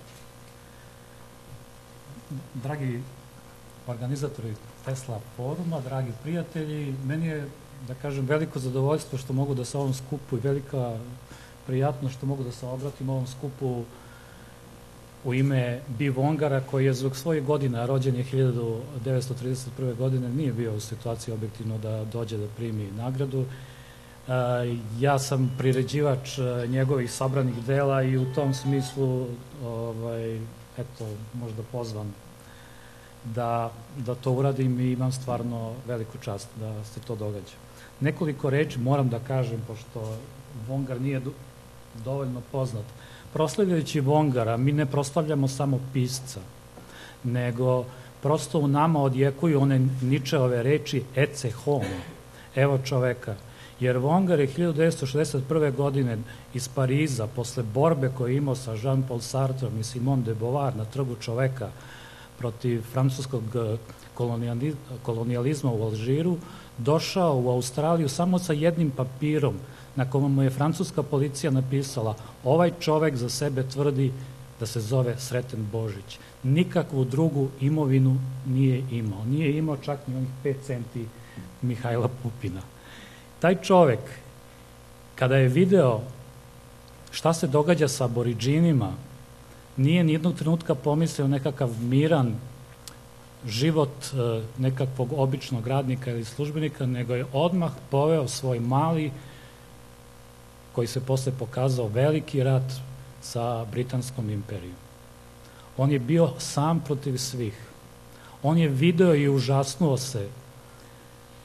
Dragi organizatori Tesla foruma, dragi prijatelji, meni je, da kažem, veliko zadovoljstvo što mogu da se ovom skupu i velika prijatnost što mogu da se obratim ovom skupu u ime Bi Vongara, koji je zbog svojih godina, rođen je hiljadu devetsto trideset prve. godine, nije bio u situaciji objektivno da dođe da primi nagradu. Ja sam priređivač njegovih sabranih dela i u tom smislu ovaj, eto, možda pozvan da, da to uradim i imam stvarno veliku čast da se to događa. Nekoliko reči moram da kažem, pošto Vongar nije do, dovoljno poznat. Proslavljajući Vongara, mi ne proslavljamo samo pisca, nego prosto u nama odjekuju one Ničeove reči ecce homo, evo čoveka. Jer Vongar je hiljadu devetsto šezdeset prve. godine iz Pariza, posle borbe koju je imao sa Jean-Paul Sartrom i Simone de Beauvoir na Trgu čoveka protiv francuskog kolonijalizma u Alžiru, došao u Australiju samo sa jednim papirom na kome mu je francuska policija napisala: ovaj čovek za sebe tvrdi da se zove Sreten Božić. Nikakvu drugu imovinu nije imao. Nije imao čak ni onih pet centi Mihajla Pupina. Taj čovek, kada je video šta se događa sa aboriđinima, nije ni jednog trenutka pomislio nekakav miran život nekakvog običnog radnika ili službenika, nego je odmah poveo svoj mali, koji se posle pokazao veliki rat sa Britanskom imperijom. On je bio sam protiv svih. On je video i užasnuo se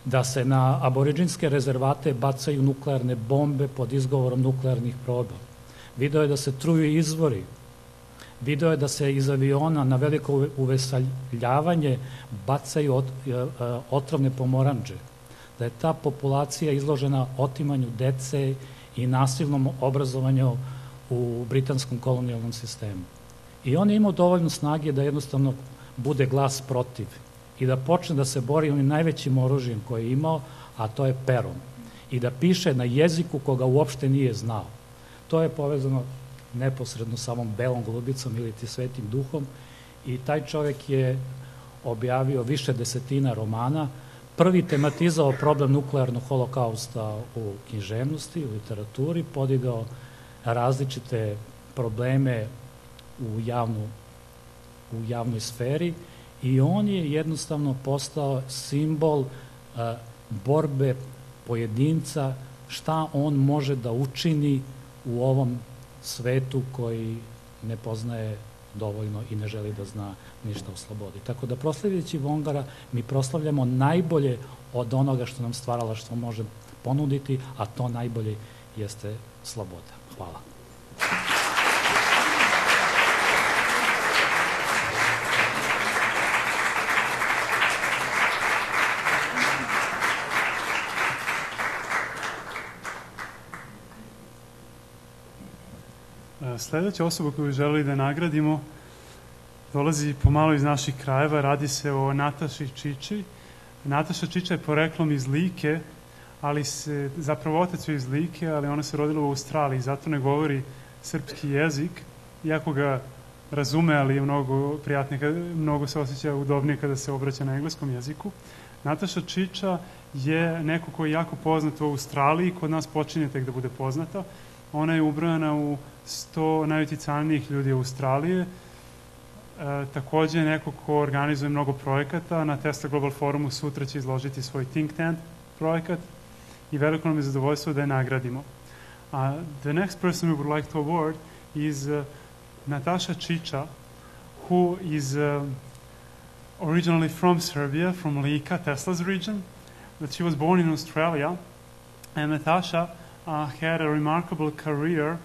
da se na aboriđinske rezervate bacaju nuklearne bombe pod izgovorom nuklearnih proba. Video je da se truju izvori. Video je da se iz aviona na veliko uveseljavanje bacaju ot, otrovne pomoranđe. Da je ta populacija izložena otimanju dece i nasilnom obrazovanju u britanskom kolonijalnom sistemu. I on je imao dovoljno snage da jednostavno bude glas protiv i da počne da se bori onim najvećim oružjem koje je imao, a to je perom. I da piše na jeziku koga uopšte nije znao. To je povezano neposredno sa ovom belom glubicom ili ti svetim duhom i taj čovjek je objavio više desetina romana. Prvi tematizao problem nuklearnog holokausta u književnosti, u literaturi, podigao različite probleme u, javnu, u javnoj sferi i on je jednostavno postao simbol uh, borbe pojedinca, šta on može da učini u ovom svetu koji ne poznaje dovoljno i ne želi da zna ništa o slobodi. Tako da proslavljajući Vongara mi proslavljamo najbolje od onoga što nam stvaralaštvo može ponuditi, a to najbolje jeste sloboda. Hvala. Sljedeća osoba koju želi da nagradimo dolazi pomalo iz naših krajeva. Radi se o Nataši Čiči. Nataša Čiča je poreklom iz Like, ali se, zapravo otac je iz Like, ali ona se rodila u Australiji, zato ne govori srpski jezik, iako ga razume, ali je mnogo prijatnije, mnogo se osjeća udobnije kada se obraća na engleskom jeziku. Nataša Čiča je neko koji je jako poznat u Australiji, kod nas počinje tek da bude poznata. Ona je ubrojana u sto najuticajnijih ljudi Australije. E, također je neko ko organizuje mnogo projekata. Na Tesla Global Forumu sutra će izložiti svoj Think Tank projekat i veliko nam je zadovoljstvo da je nagradimo. Uh, the next person we would like to award is uh, Natasha Čiča, who is uh, originally from Serbia, from Lika, Tesla's region, but she was born in Australia. And Natasha uh, had a remarkable career.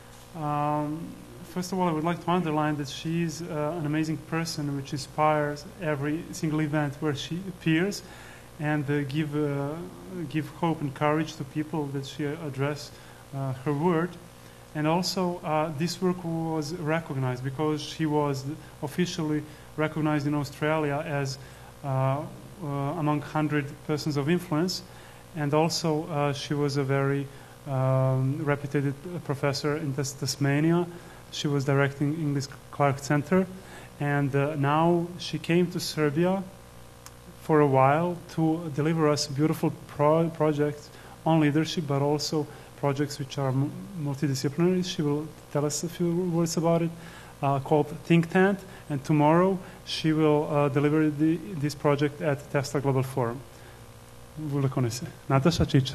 Um, first of all, I would like to underline that she is uh, an amazing person which inspires every single event where she appears and uh, give, uh, give hope and courage to people that she address uh, her word. And also, uh, this work was recognized because she was officially recognized in Australia as uh, uh, among one hundred persons of influence. And also, uh, she was a very um, reputed professor in Tas- Tasmania. She was directing English Clark Center. And uh, now she came to Serbia for a while to deliver us beautiful pro- projects on leadership, but also projects which are m- multidisciplinary. She will tell us a few words about it, uh, called Think Tank. And tomorrow she will uh, deliver the, this project at Tesla Global Forum. Vulekone se. Nataša Čiča.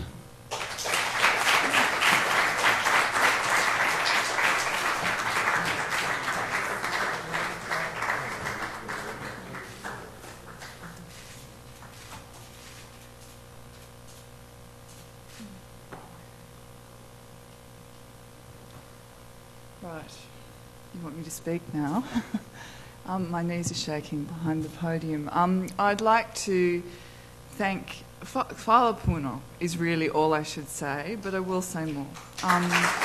Right. You want me to speak now? um, my knees are shaking behind the podium. Um, I'd like to thank... Fala puno is really all I should say, but I will say more. Um,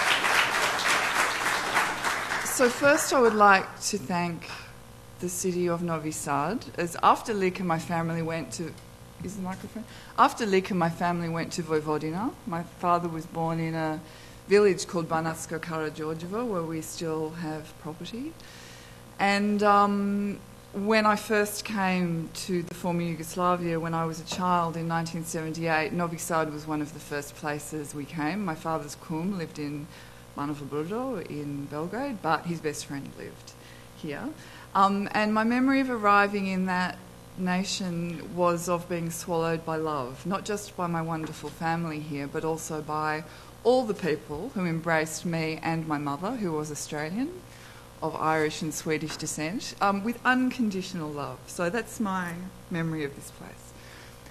so first I would like to thank the city of Novi Sad, as after Lika my family went to... Is the microphone? After Lika my family went to Vojvodina. My father was born in a village called Banatsko Karađorđevo, where we still have property. And um, when I first came to the former Yugoslavia when I was a child in nineteen seventy-eight, Novi Sad was one of the first places we came. My father's kum lived in Banovo Brdo in Belgrade, but his best friend lived here. Um, and my memory of arriving in that nation was of being swallowed by love, not just by my wonderful family here, but also by all the people who embraced me and my mother, who was Australian, of Irish and Swedish descent, um, with unconditional love. So that's my memory of this place.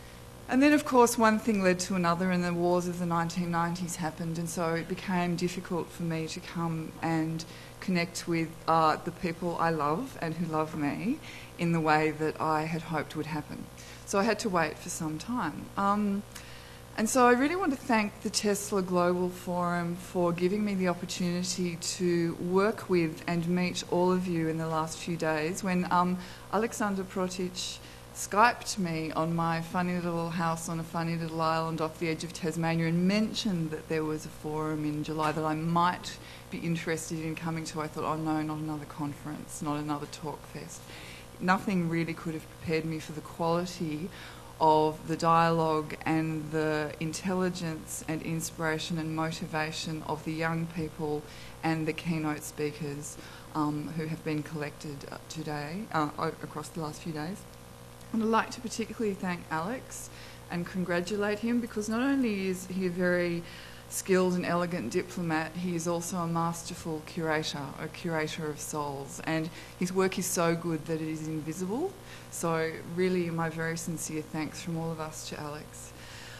And then, of course, one thing led to another, and the wars of the nineteen nineties happened, and so it became difficult for me to come and connect with uh, the people I love and who love me in the way that I had hoped would happen. So I had to wait for some time. Um, and so I really want to thank the Tesla Global Forum for giving me the opportunity to work with and meet all of you in the last few days. When um, Alexander Protic Skyped me on my funny little house on a funny little island off the edge of Tasmania and mentioned that there was a forum in July that I might be interested in coming to, I thought, oh no, not another conference, not another talk fest. Nothing really could have prepared me for the quality of the dialogue and the intelligence and inspiration and motivation of the young people and the keynote speakers um, who have been collected uh, today, uh, across the last few days. And I'd like to particularly thank Alex and congratulate him, because not only is he a very skilled and elegant diplomat, he is also a masterful curator, a curator of souls. And his work is so good that it is invisible. So really my very sincere thanks from all of us to Alex.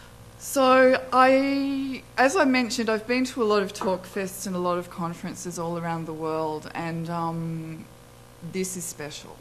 So I, as I mentioned, I've been to a lot of talk fests and a lot of conferences all around the world, and um, this is special.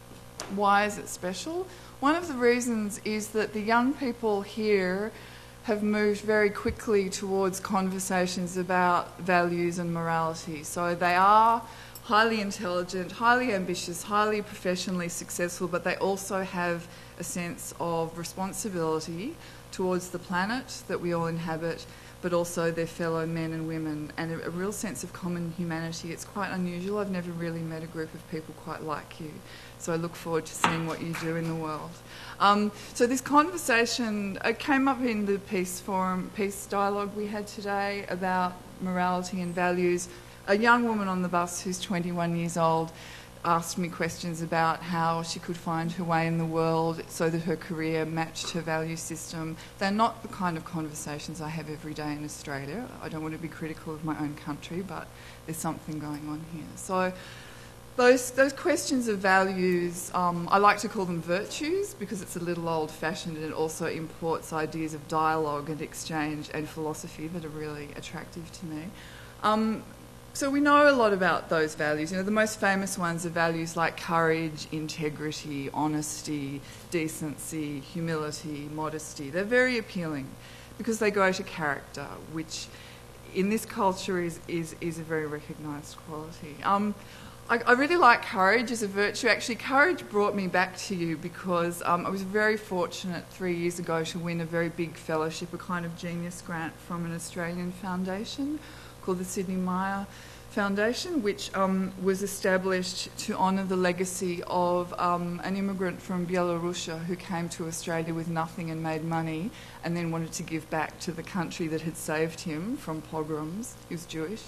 Why is it special? One of the reasons is that the young people here have moved very quickly towards conversations about values and morality. So they are highly intelligent, highly ambitious, highly professionally successful, but they also have a sense of responsibility towards the planet that we all inhabit, but also their fellow men and women, and a, a real sense of common humanity. It's quite unusual. I've never really met a group of people quite like you. So I look forward to seeing what you do in the world. Um, so this conversation uh, came up in the peace forum, peace dialogue we had today about morality and values. A young woman on the bus who's twenty-one years old asked me questions about how she could find her way in the world so that her career matched her value system. They're not the kind of conversations I have every day in Australia. I don't want to be critical of my own country, but there's something going on here. So those those questions of values, um, I like to call them virtues because it's a little old-fashioned, and it also imports ideas of dialogue and exchange and philosophy that are really attractive to me. Um, So we know a lot about those values. You know, the most famous ones are values like courage, integrity, honesty, decency, humility, modesty. They're very appealing because they go to character, which in this culture is, is, is a very recognised quality. Um, I, I really like courage as a virtue. Actually, courage brought me back to you because um, I was very fortunate three years ago to win a very big fellowship, a kind of genius grant from an Australian foundation called the Sidney Myer Foundation, which um, was established to honour the legacy of um, an immigrant from Belarus who came to Australia with nothing and made money and then wanted to give back to the country that had saved him from pogroms. He was Jewish.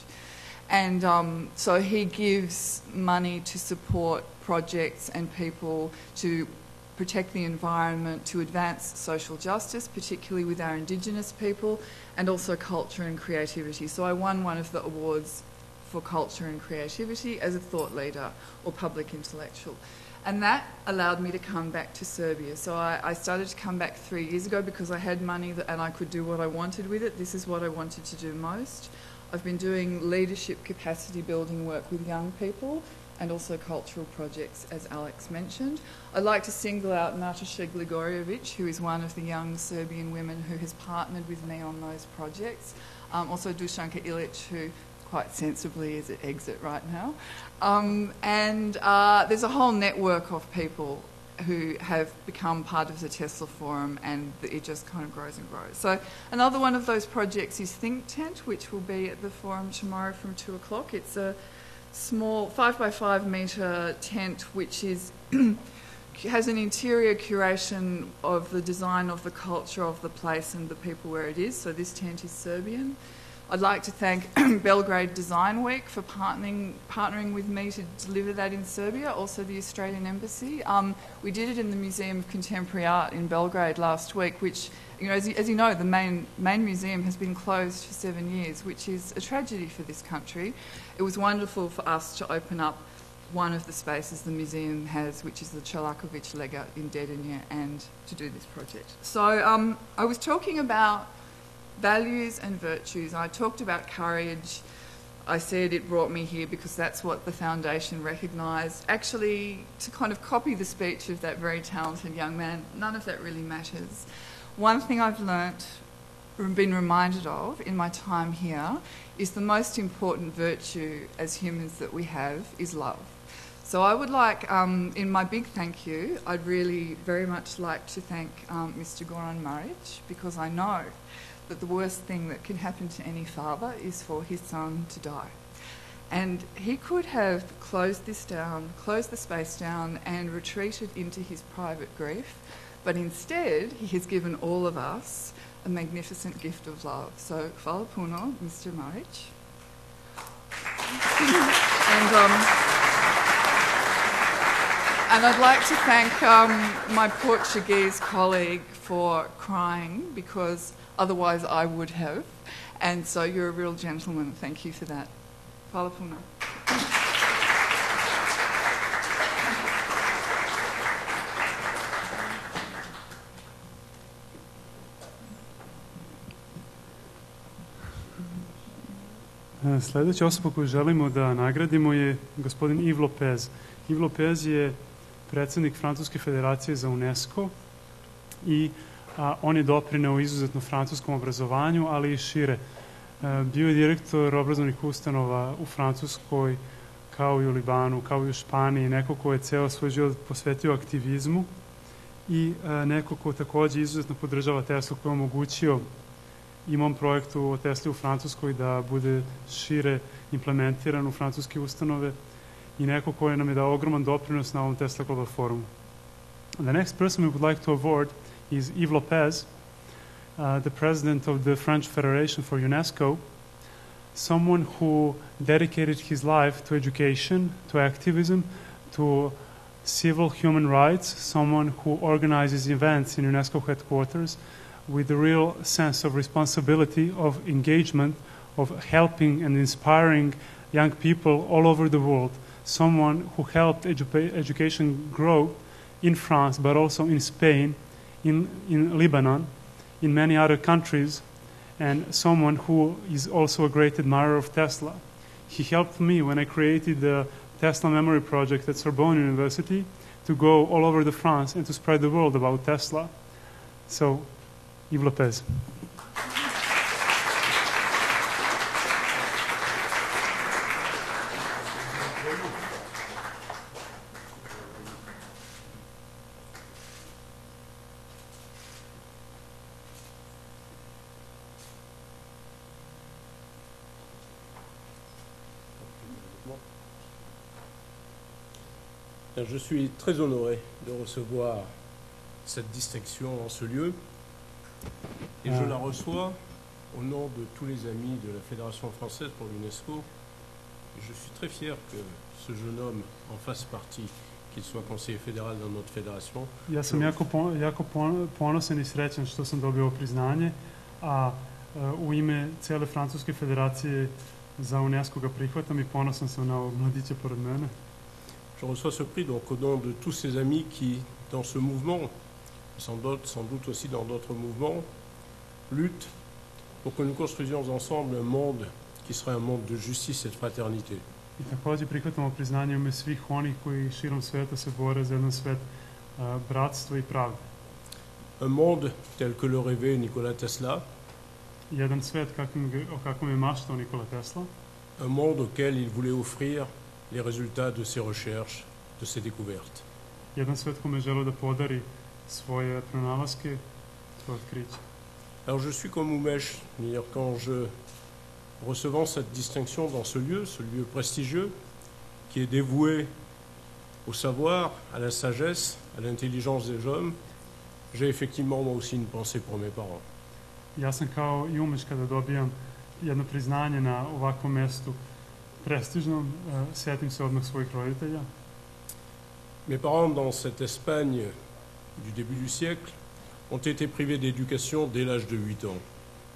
And um, so he gives money to support projects and people to protect the environment, to advance social justice, particularly with our Indigenous people, and also culture and creativity. So I won one of the awards for culture and creativity as a thought leader or public intellectual. And that allowed me to come back to Serbia. So I, I started to come back three years ago because I had money that, and I could do what I wanted with it. This is what I wanted to do most. I've been doing leadership capacity building work with young people and also cultural projects, as Alex mentioned. I'd like to single out Nataša Gligorjević, who is one of the young Serbian women who has partnered with me on those projects. Um, also Dušanka Ilić, who quite sensibly is at Exit right now. Um, and uh, there's a whole network of people who have become part of the Tesla Forum, and it just kind of grows and grows. So another one of those projects is Think Tent, which will be at the forum tomorrow from two o'clock. It's a small five by five metre tent which is has an interior curation of the design of the culture of the place and the people where it is. So this tent is Serbian. I'd like to thank Belgrade Design Week for partnering partnering with me to deliver that in Serbia, also the Australian Embassy. Um, we did it in the Museum of Contemporary Art in Belgrade last week, which, you know, as you, as you know, the main main museum has been closed for seven years, which is a tragedy for this country. It was wonderful for us to open up one of the spaces the museum has, which is the Cholakovic Lega in Dedinje, and to do this project. So um, I was talking about values and virtues. I talked about courage. I said it brought me here because that's what the foundation recognised. Actually, to kind of copy the speech of that very talented young man, none of that really matters. One thing I've learnt, been reminded of in my time here, is the most important virtue as humans that we have is love. So I would like, um, in my big thank you, I'd really very much like to thank um, Mister Goran Maric, because I know that the worst thing that can happen to any father is for his son to die. And he could have closed this down, closed the space down and retreated into his private grief, but instead he has given all of us a magnificent gift of love. So, hvala puno, Mister Maric. and, um, and I'd like to thank um, my Portuguese colleague for crying, because otherwise I would have. And so you're a real gentleman. Thank you for that. Hvala puno. Sljedeća osoba koju želimo da nagradimo je gospodin Yves Lopez. Yves Lopez je predsjednik Francuske federacije za UNESCO i a, on je doprineo izuzetno francuskom obrazovanju, ali i šire. E, bio je direktor obrazovnih ustanova u Francuskoj, kao i u Libanu, kao i u Španiji, neko ko je ceo svoj život posvetio aktivizmu i e, neko ko također izuzetno podržava Teslu, koji je omogućio i mom projektu o Tesli u Francuskoj da bude šire implementiran u francuske ustanove i neko koji nam je dao ogroman doprinos na ovom Tesla Global Forumu. The next person we would like to award is Yves Lopez, uh, the president of the French Federation for UNESCO, someone who dedicated his life to education, to activism, to civil human rights, someone who organizes events in UNESCO headquarters, with a real sense of responsibility, of engagement, of helping and inspiring young people all over the world. Someone who helped edu- education grow in France, but also in Spain, in, in Lebanon, in many other countries, and someone who is also a great admirer of Tesla. He helped me when I created the Tesla Memory Project at Sorbonne University to go all over the France and to spread the word about Tesla. So, Yves Lopez. Je suis très honoré de recevoir cette distinction en ce lieu. Et je la reçois au nom de tous les amis de la Fédération française pour l'UNESCO. Je suis très fier que ce jeune homme en fasse partie, qu'il soit conseiller fédéral dans notre fédération. Ja sam jako, pon, jako pon, ponosan i srećan što sam dobio priznanje, a uh, u ime cijele Francuske federacije za UNESCO ga prihvatam i ponosan sam na ovog mladića pored mene. Je reçois ce prix donc au nom de tous ces amis qui, dans ce mouvement, sans doute, sans doute aussi dans d'autres mouvements, luttent pour que nous construisions ensemble un monde qui serait un monde de justice et de fraternité. I također prihvatamo priznanje ime svih onih koji širom sveta se bore za jedan svet uh, bratstva i pravde. Un monde tel que le rêvait Nikola Tesla. Jedan svet kakvim, o kakvom je maštao Nikola Tesla. Un monde auquel il voulait offrir les résultats de ses recherches, de ses découvertes. Jedan svet kome je želeo da podari svoje pronalaske, svoje otkriće. Alors je suis comme Umesh, c'est-à-dire quand je recevant cette distinction dans ce lieu, ce lieu prestigieux, qui est dévoué au savoir, à la sagesse, à l'intelligence des hommes, j'ai effectivement moi aussi une pensée pour mes parents. Ja sam kao i Umeš kada dobijam jedno priznanje na ovakvom mestu prestižnom, uh, sjetim se odmah svojih roditelja. Mes parents, dans cette Espagne du début du siècle, ont été privés d'éducation dès l'âge de huit ans.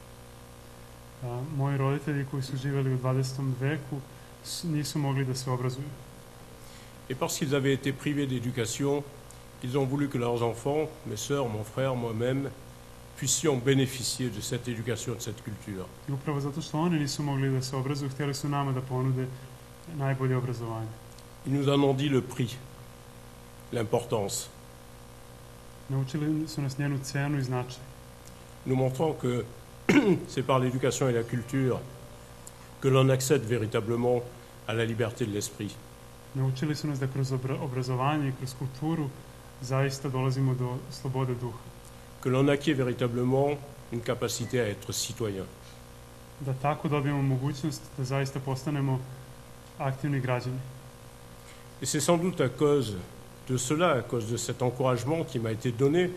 Uh, moji roditelji koji su živjeli u dvadesetom veku nisu mogli da se obrazuju. Et parce qu'ils avaient été privés d'éducation, ils ont voulu que leurs enfants, mes sœurs, mon frère, moi-même, puissions bénéficier de cette éducation, de cette culture. I upravo zato što oni nisu mogli da se obrazuju, htjeli su nama da ponude najbolje obrazovanje. Ils nous en ont dit le prix, l'importance. Naučili su nas njenu cenu i značaj. Nous montrant que c'est par l'éducation et la culture que l'on accède véritablement à la liberté de l'esprit. Naučili su nas da kroz obra- obrazovanje i kroz kulturu zaista dolazimo do slobode duha. Que l'on acquiert véritablement une capacité à être citoyen. Da tako dobijemo mogućnost da zaista postanemo aktivni građani. Et c'est sans doute à cause de cela, à cause de cet encouragement qui m'a été donné,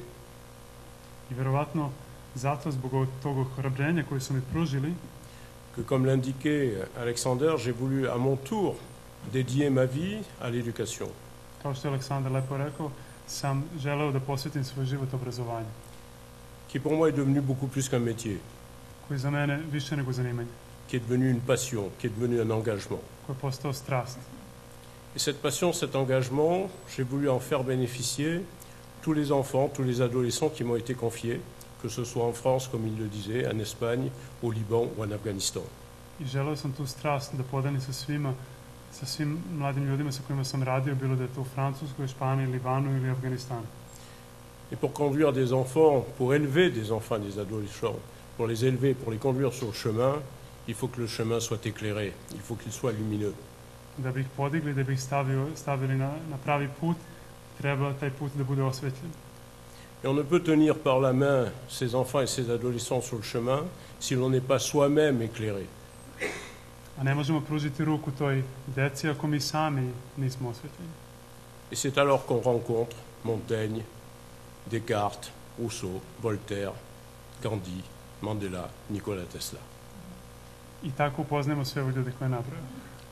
I verovatno zato zbog ovog- tog ohrabrenja koje su mi pružili, que comme l'indiquait Alexander, j'ai voulu à mon tour dédier ma vie à l'éducation. kao što je Aleksandar lepo rekao, sam želeo da posvetim svoj život obrazovanju, Qui pour moi est devenu beaucoup plus qu'un métier, koji je za mene više nego zanimanje, qui est devenu une passion, qui est devenu un engagement. koji je postao strast. Et cette passion, cet engagement, j'ai voulu en faire bénéficier tous les enfants, tous les adolescents qui m'ont été confiés, que ce soit en France, comme il le disait, en Espagne, au Liban ou en Afghanistan. I želeo sam tu strast da podelim sa svima, sa svim mladim ljudima sa kojima sam radio, bilo da je to u Francuskoj, Španiji, Libanu ili Afganistanu. Et pour conduire des enfants, pour élever des enfants et des adolescents, pour les élever, pour les conduire sur le chemin, il faut que le chemin soit éclairé, il faut qu'il soit lumineux. Da bi ih podigli, da bi ih stavio, stavili na, na pravi put, treba taj put da bude osvetljen. Et on ne peut tenir par la main ces enfants et ces adolescents sur le chemin si l'on n'est pas soi-même éclairé. A ne možemo pružiti ruku toj deci ako mi sami nismo osvetljeni. Et c'est alors qu'on rencontre Montaigne, Descartes, Rousseau, Voltaire, Gandhi, Mandela, Nikola Tesla. I tako upoznajemo sve ove ljude koje je nabrojao.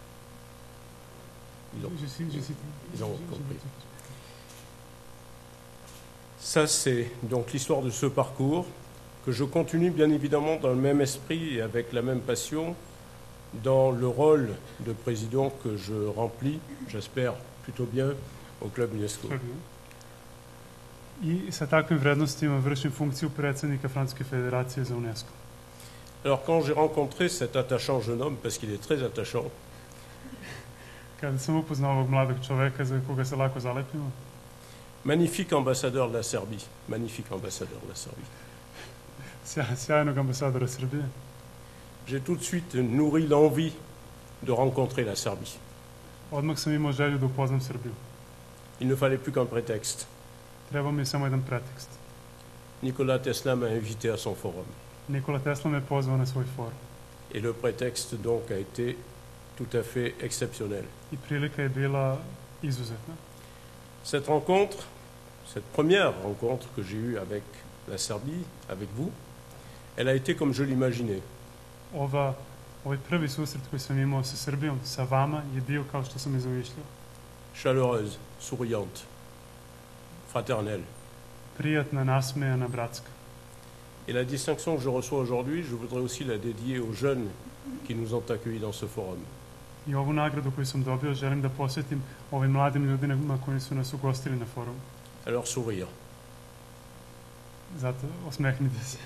Ils ont, Je suis- je suis- ils ont compris. Ça, c'est donc l'histoire de ce parcours que je continue bien évidemment dans le même esprit et avec la même passion dans le rôle de président que je remplis, j'espère plutôt bien, au Club UNESCO. I sa takvim vrednostima vršim funkciju predsjednika Francuske federacije za UNESCO. Alors quand j'ai rencontré cet attachant jeune homme, parce qu'il est très attachant, Kada sam upoznao ovog mladog čoveka za koga se lako zalepimo, magnifique ambassadeur de la Serbie, magnifique ambassadeur de la Serbie, sja- sjajnog ambasadora Srbije, j'ai tout de suite nourri l'envie de rencontrer la Serbie. odmah sam imao želju da upoznam Srbiju. Il ne fallait plus qu'un prétexte. Trebao mi je samo jedan pretekst. Nikola Tesla m'a invité à son forum. Nikola Tesla me pozvao na svoj forum. Et le prétexte donc a été tout à fait exceptionnel. I prilika je bila izuzetna. Cette rencontre, cette première rencontre que j'ai eue avec la Serbie, avec vous, elle a été comme je l'imaginais. Ova, ovaj prvi susret koji sam imao sa Srbijom, sa vama, je bio kao što sam je zamišljao. Chaleureuse, souriante, fraternelle. Prijatna, nasmejana, bratska. Et la distinction que je reçois aujourd'hui, je voudrais aussi la dédier aux jeunes qui nous ont accueillis dans ce forum. I ovu nagradu koju sam dobio želim da posvetim ovim mladim ljudima koji su nas ugostili na forumu. À leur sourire. Zato osmehnite se.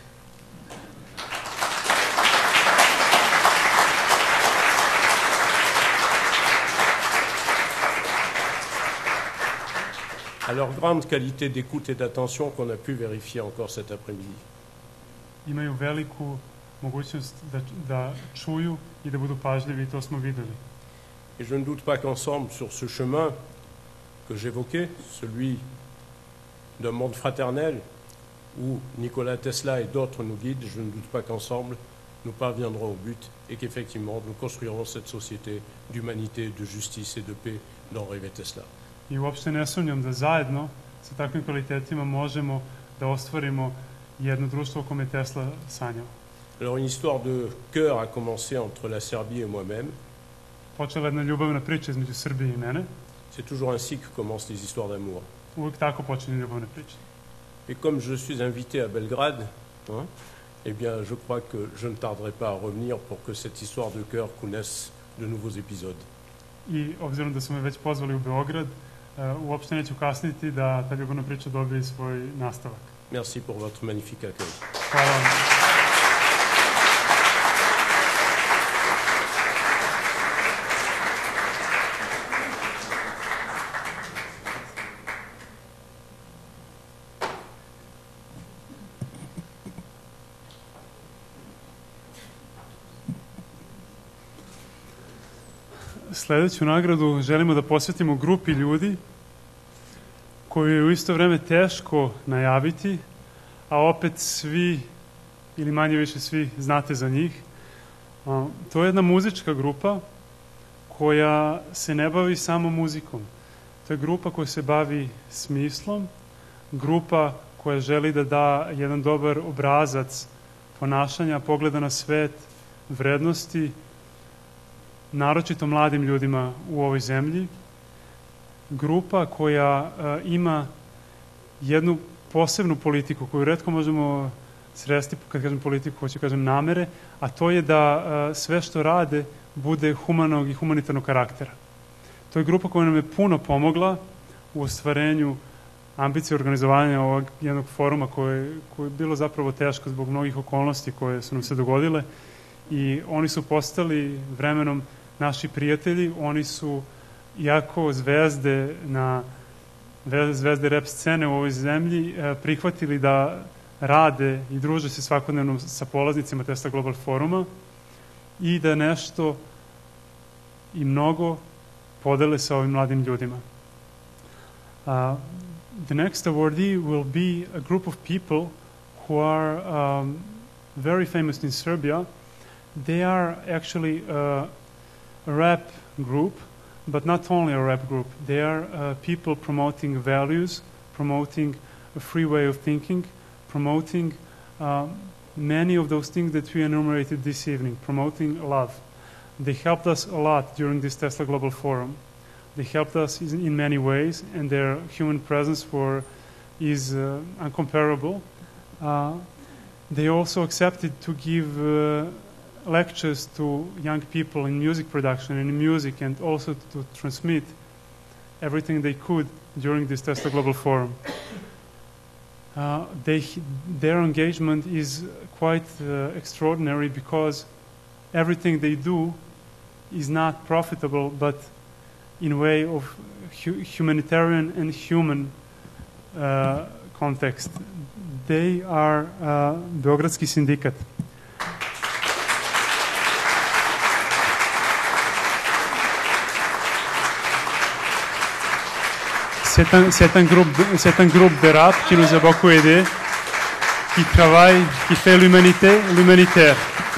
À leur grande qualité d'écoute et d'attention qu'on a pu vérifier encore cet après-midi. Imaju veliku mogućnost da, da čuju i da budu pažljivi i to smo videli. Et je ne doute pas qu'ensemble, sur ce chemin que j'évoquais, celui d'un monde fraternel, où Nikola Tesla et d'autres nous guident, je ne doute pas qu'ensemble, nous parviendrons au but et qu'effectivement, nous construirons cette société d'humanité, de justice et de paix dont rêvait Tesla. I uopšte ne sumnjam da zajedno sa takvim kvalitetima možemo da ostvarimo jedno društvo o kome je Tesla sanjao. Alors une histoire de cœur a commencé entre la Serbie et moi-même. Počela je jedna ljubavna priča između Srbije i mene. C'est toujours ainsi que commencent les histoires d'amour. Uvijek tako počinju ljubavne priče. Et comme je suis invité à Belgrade, hein, eh bien, je crois que je ne tarderai pas à revenir pour que cette histoire de cœur connaisse de nouveaux épisodes. i obzirom da su me već pozvali u Beograd, uopšte neću kasniti da ta ljubavna priča dobije svoj nastavak. Merci pour votre magnifique accueil. Hvala vam. Sledeću nagradu želimo da posvetimo grupi ljudi koju je u isto vreme teško najaviti, a opet svi, ili manje više svi, znate za njih. To je jedna muzička grupa koja se ne bavi samo muzikom. To je grupa koja se bavi smislom, grupa koja želi da da jedan dobar obrazac ponašanja, pogleda na svet, vrednosti, naročito mladim ljudima u ovoj zemlji. Grupa koja ima jednu posebnu politiku koju retko možemo sresti, kad kažem politiku, hoću kažem namere, a to je da sve što rade bude humanog i humanitarnog karaktera. To je grupa koja nam je puno pomogla u ostvarenju ambicije organizovanja ovog jednog foruma koje, koje je bilo zapravo teško zbog mnogih okolnosti koje su nam se dogodile i oni su postali vremenom naši prijatelji, oni su jako zvezde na zvezde rap scene u ovoj zemlji prihvatili da rade i druže se svakodnevno sa polaznicima Tesla Global Foruma i da nešto i mnogo podele sa ovim mladim ljudima. Uh, the next awardee will be a group of people who are um, very famous in Serbia. They are actually uh, a rap group, but not only a rap group. They are uh, people promoting values, promoting a free way of thinking, promoting uh, many of those things that we enumerated this evening, promoting love. They helped us a lot during this Tesla Global Forum. They helped us in, in many ways, and their human presence were, is uh, uncomparable. Uh, they also accepted to give uh, lectures to young people in music production and in music, and also to transmit everything they could during this Tesla Global Forum. Uh, they, their engagement is quite uh, extraordinary because everything they do is not profitable, but in a way of hu humanitarian and human uh, context. They are uh, Beogradski sindikat. C'est un, c'est un groupe, c'est un groupe de rap qui nous a beaucoup aidés, qui travaille, qui fait l'humanité, l'humanitaire.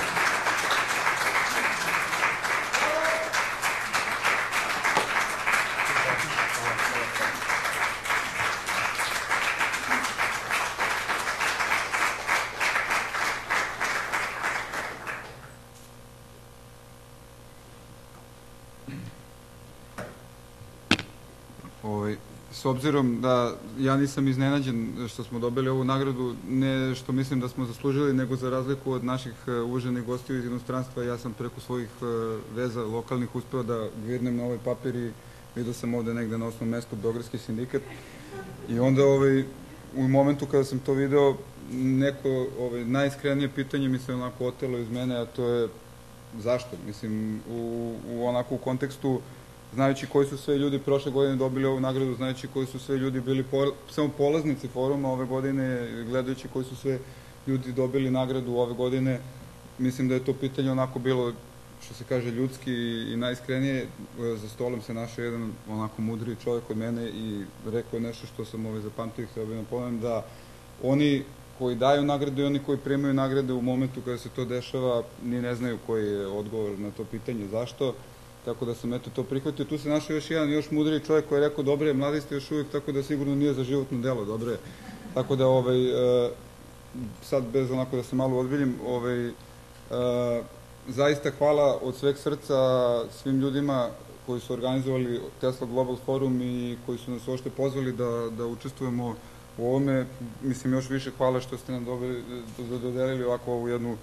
S obzirom da ja nisam iznenađen što smo dobili ovu nagradu, ne što mislim da smo zaslužili, nego za razliku od naših uvaženih gostiju iz inostranstva, ja sam preko svojih veza lokalnih uspeo da gvirnem na ovaj papir i vidio sam ovde negde na osnovnom mestu Beogradski sindikat. I onda ovaj, u momentu kada sam to video, neko ovaj, najiskrenije pitanje mi se onako otelo iz mene, a to je zašto? Mislim, u, u onako u kontekstu znajući koji su sve ljudi prošle godine dobili ovu nagradu, znajući koji su sve ljudi bili po, samo polaznici foruma ove godine, gledajući koji su sve ljudi dobili nagradu ove godine, mislim da je to pitanje onako bilo, što se kaže, ljudski i najiskrenije. Za stolom se našao jedan onako mudri čovjek od mene i rekao nešto što sam ovaj zapamtio i htio bih napomenem, da oni koji daju nagrade i oni koji primaju nagrade u momentu kada se to dešava, ni ne znaju koji je odgovor na to pitanje zašto. Tako da sam eto to prihvatio. Tu se našao još jedan još mudriji čovjek koji je rekao, dobre, mladi ste još uvijek, tako da sigurno nije za životno delo, dobre. Tako da, ovaj, sad bez onako da se malo odbiljim, ovaj, zaista hvala od sveg srca svim ljudima koji su organizovali Tesla Global Forum i koji su nas uopšte pozvali da, da učestvujemo u ovome. Mislim, još više hvala što ste nam dobili, dodelili ovako ovu jednu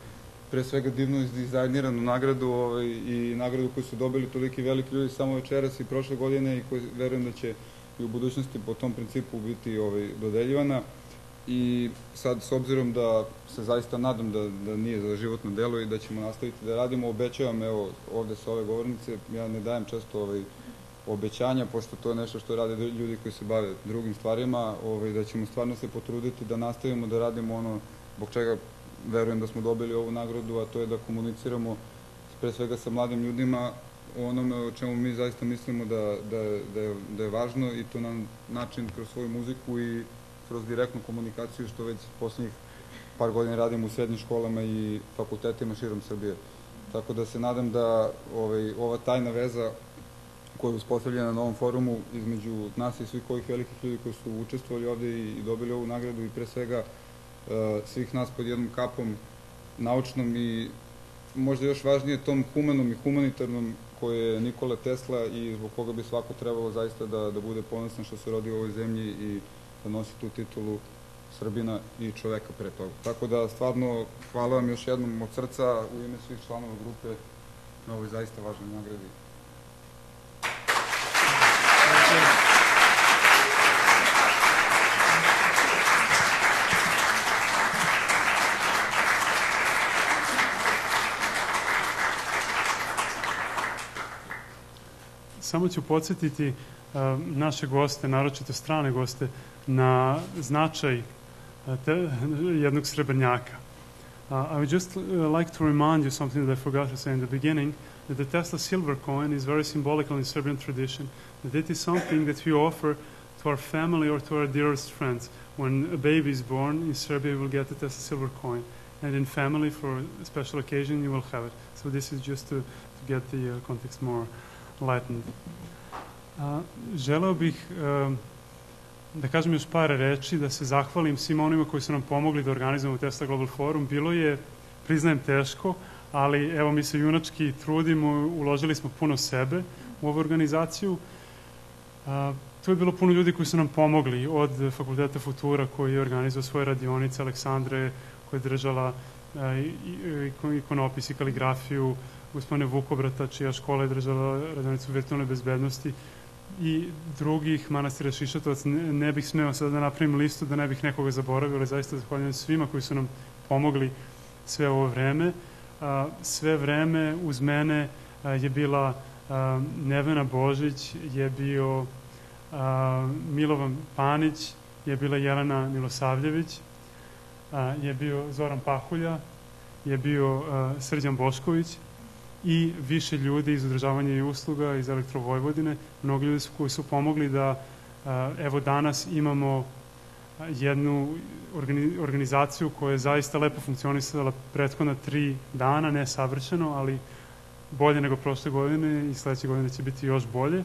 pre svega divno izdizajniranu nagradu ovaj, i nagradu koju su dobili toliki veliki ljudi samo večeras i prošle godine i koji verujem da će i u budućnosti po tom principu biti ovaj, dodeljivana. I sad, s obzirom da se zaista nadam da, da nije za životno delo i da ćemo nastaviti da radimo, obećavam, evo, ovde sa ove govornice, ja ne dajem često ovaj, obećanja, pošto to je nešto što rade ljudi koji se bave drugim stvarima, ovaj, da ćemo stvarno se potruditi da nastavimo da radimo ono zbog čega verujem da smo dobili ovu nagradu, a to je da komuniciramo pre svega sa mladim ljudima o onome o čemu mi zaista mislimo da, da, da, je, da je važno i to na način kroz svoju muziku i kroz direktnu komunikaciju, što već poslednjih par godina radimo u srednjim školama i fakultetima širom Srbije. Tako da se nadam da ovaj, ova tajna veza koja je uspostavljena na ovom forumu između nas i svih ovih velikih ljudi koji su učestvovali ovde i, i dobili ovu nagradu i pre svega uh, svih nas pod jednom kapom naučnom i možda još važnije tom humanom i humanitarnom koje je Nikola Tesla i zbog koga bi svako trebalo zaista da, da bude ponosan što se rodi u ovoj zemlji i da nosi tu titulu Srbina i čoveka pre toga. Tako da stvarno hvala vam još jednom od srca u ime svih članova grupe na ovoj zaista važnoj nagradi. Samo ću podsjetiti uh, naše goste, naročito strane goste, na značaj uh, te, jednog srebrnjaka. Uh, I would just uh, like to remind you something that I forgot to say in the beginning, that the Tesla silver coin is very symbolical in Serbian tradition, that it is something that we offer to our family or to our dearest friends. When a baby is born in Serbia, you will get the Tesla silver coin, and in family, for a special occasion, you will have it. So this is just to, to get the uh, context more lightened. Uh, želeo bih uh, da kažem još par reči, da se zahvalim svim onima koji su nam pomogli da organizujemo Tesla Global Forum. Bilo je, priznajem, teško, ali evo mi se junački trudimo, uložili smo puno sebe u ovu organizaciju. Uh, tu je bilo puno ljudi koji su nam pomogli, od Fakulteta Futura koji je organizovao svoje radionice, Aleksandre koja je držala uh, ikonopis i kaligrafiju, gospodine Vukobrata, čija škola je držala radionicu virtualne bezbednosti i drugih, manastira Šišatovac. Ne, ne bih smeo sada da napravim listu da ne bih nekoga zaboravio, ali zaista zahvaljujem svima koji su nam pomogli sve ovo vreme. A, sve vreme uz mene a, je bila a, Nevena Božić, je bio a, Milovan Panić, je bila Jelena Milosavljević, a, je bio Zoran Pahulja, je bio a, Srđan Bošković i više ljudi iz održavanja i usluga iz Elektrovojvodine. Mnogi ljudi su koji su pomogli da a, evo danas imamo jednu organizaciju koja je zaista lepo funkcionisala prethodna tri dana, ne savršeno, ali bolje nego prošle godine i sledeće godine će biti još bolje.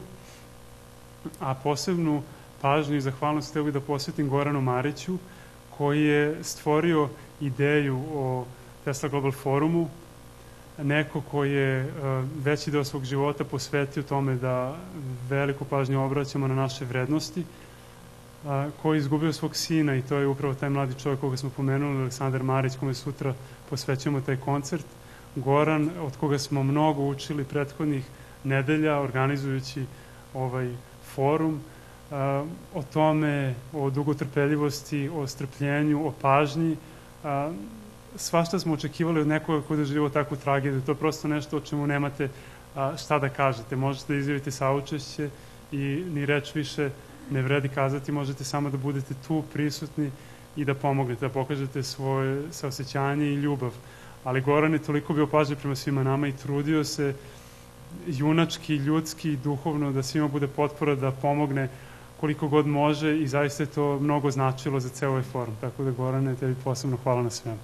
A posebnu pažnju i zahvalnost hteo bih da posvetim Goranu Mariću, koji je stvorio ideju o Tesla Global Forumu, neko koji je veći deo svog života posvetio tome da veliku pažnju obraćamo na naše vrednosti, koji je izgubio svog sina i to je upravo taj mladi čovjek koga smo pomenuli, Aleksandar Marić, kome sutra posvećujemo taj koncert. Goran, od koga smo mnogo učili prethodnih nedelja organizujući ovaj forum, o tome, o dugotrpeljivosti, o strpljenju, o pažnji. Svašta smo očekivali od nekoga koji je doživio takvu tragediju. To je prosto nešto o čemu nemate šta da kažete. Možete da izjavite saučešće i ni reč više ne vredi kazati, možete samo da budete tu prisutni i da pomognete, da pokažete svoje saosećanje i ljubav. Ali Goran je toliko bio pažljiv prema svima nama i trudio se junački, ljudski i duhovno da svima bude potpora, da pomogne koliko god može i zaista je to mnogo značilo za ceo ovaj forum. Tako da, Gorane, tebi posebno hvala na svemu.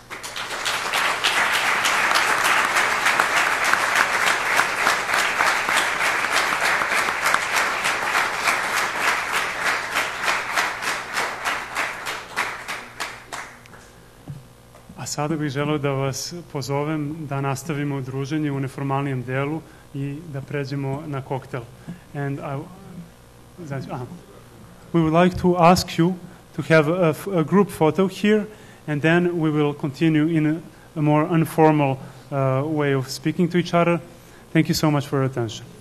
Sada bih želeo da vas pozovem da nastavimo druženje u neformalnijem delu i da pređemo na koktel. And I, znači, aha. We would like to ask you to have a, a group photo here, and then we will continue in a more informal uh, way of speaking to each other. Thank you so much for your attention.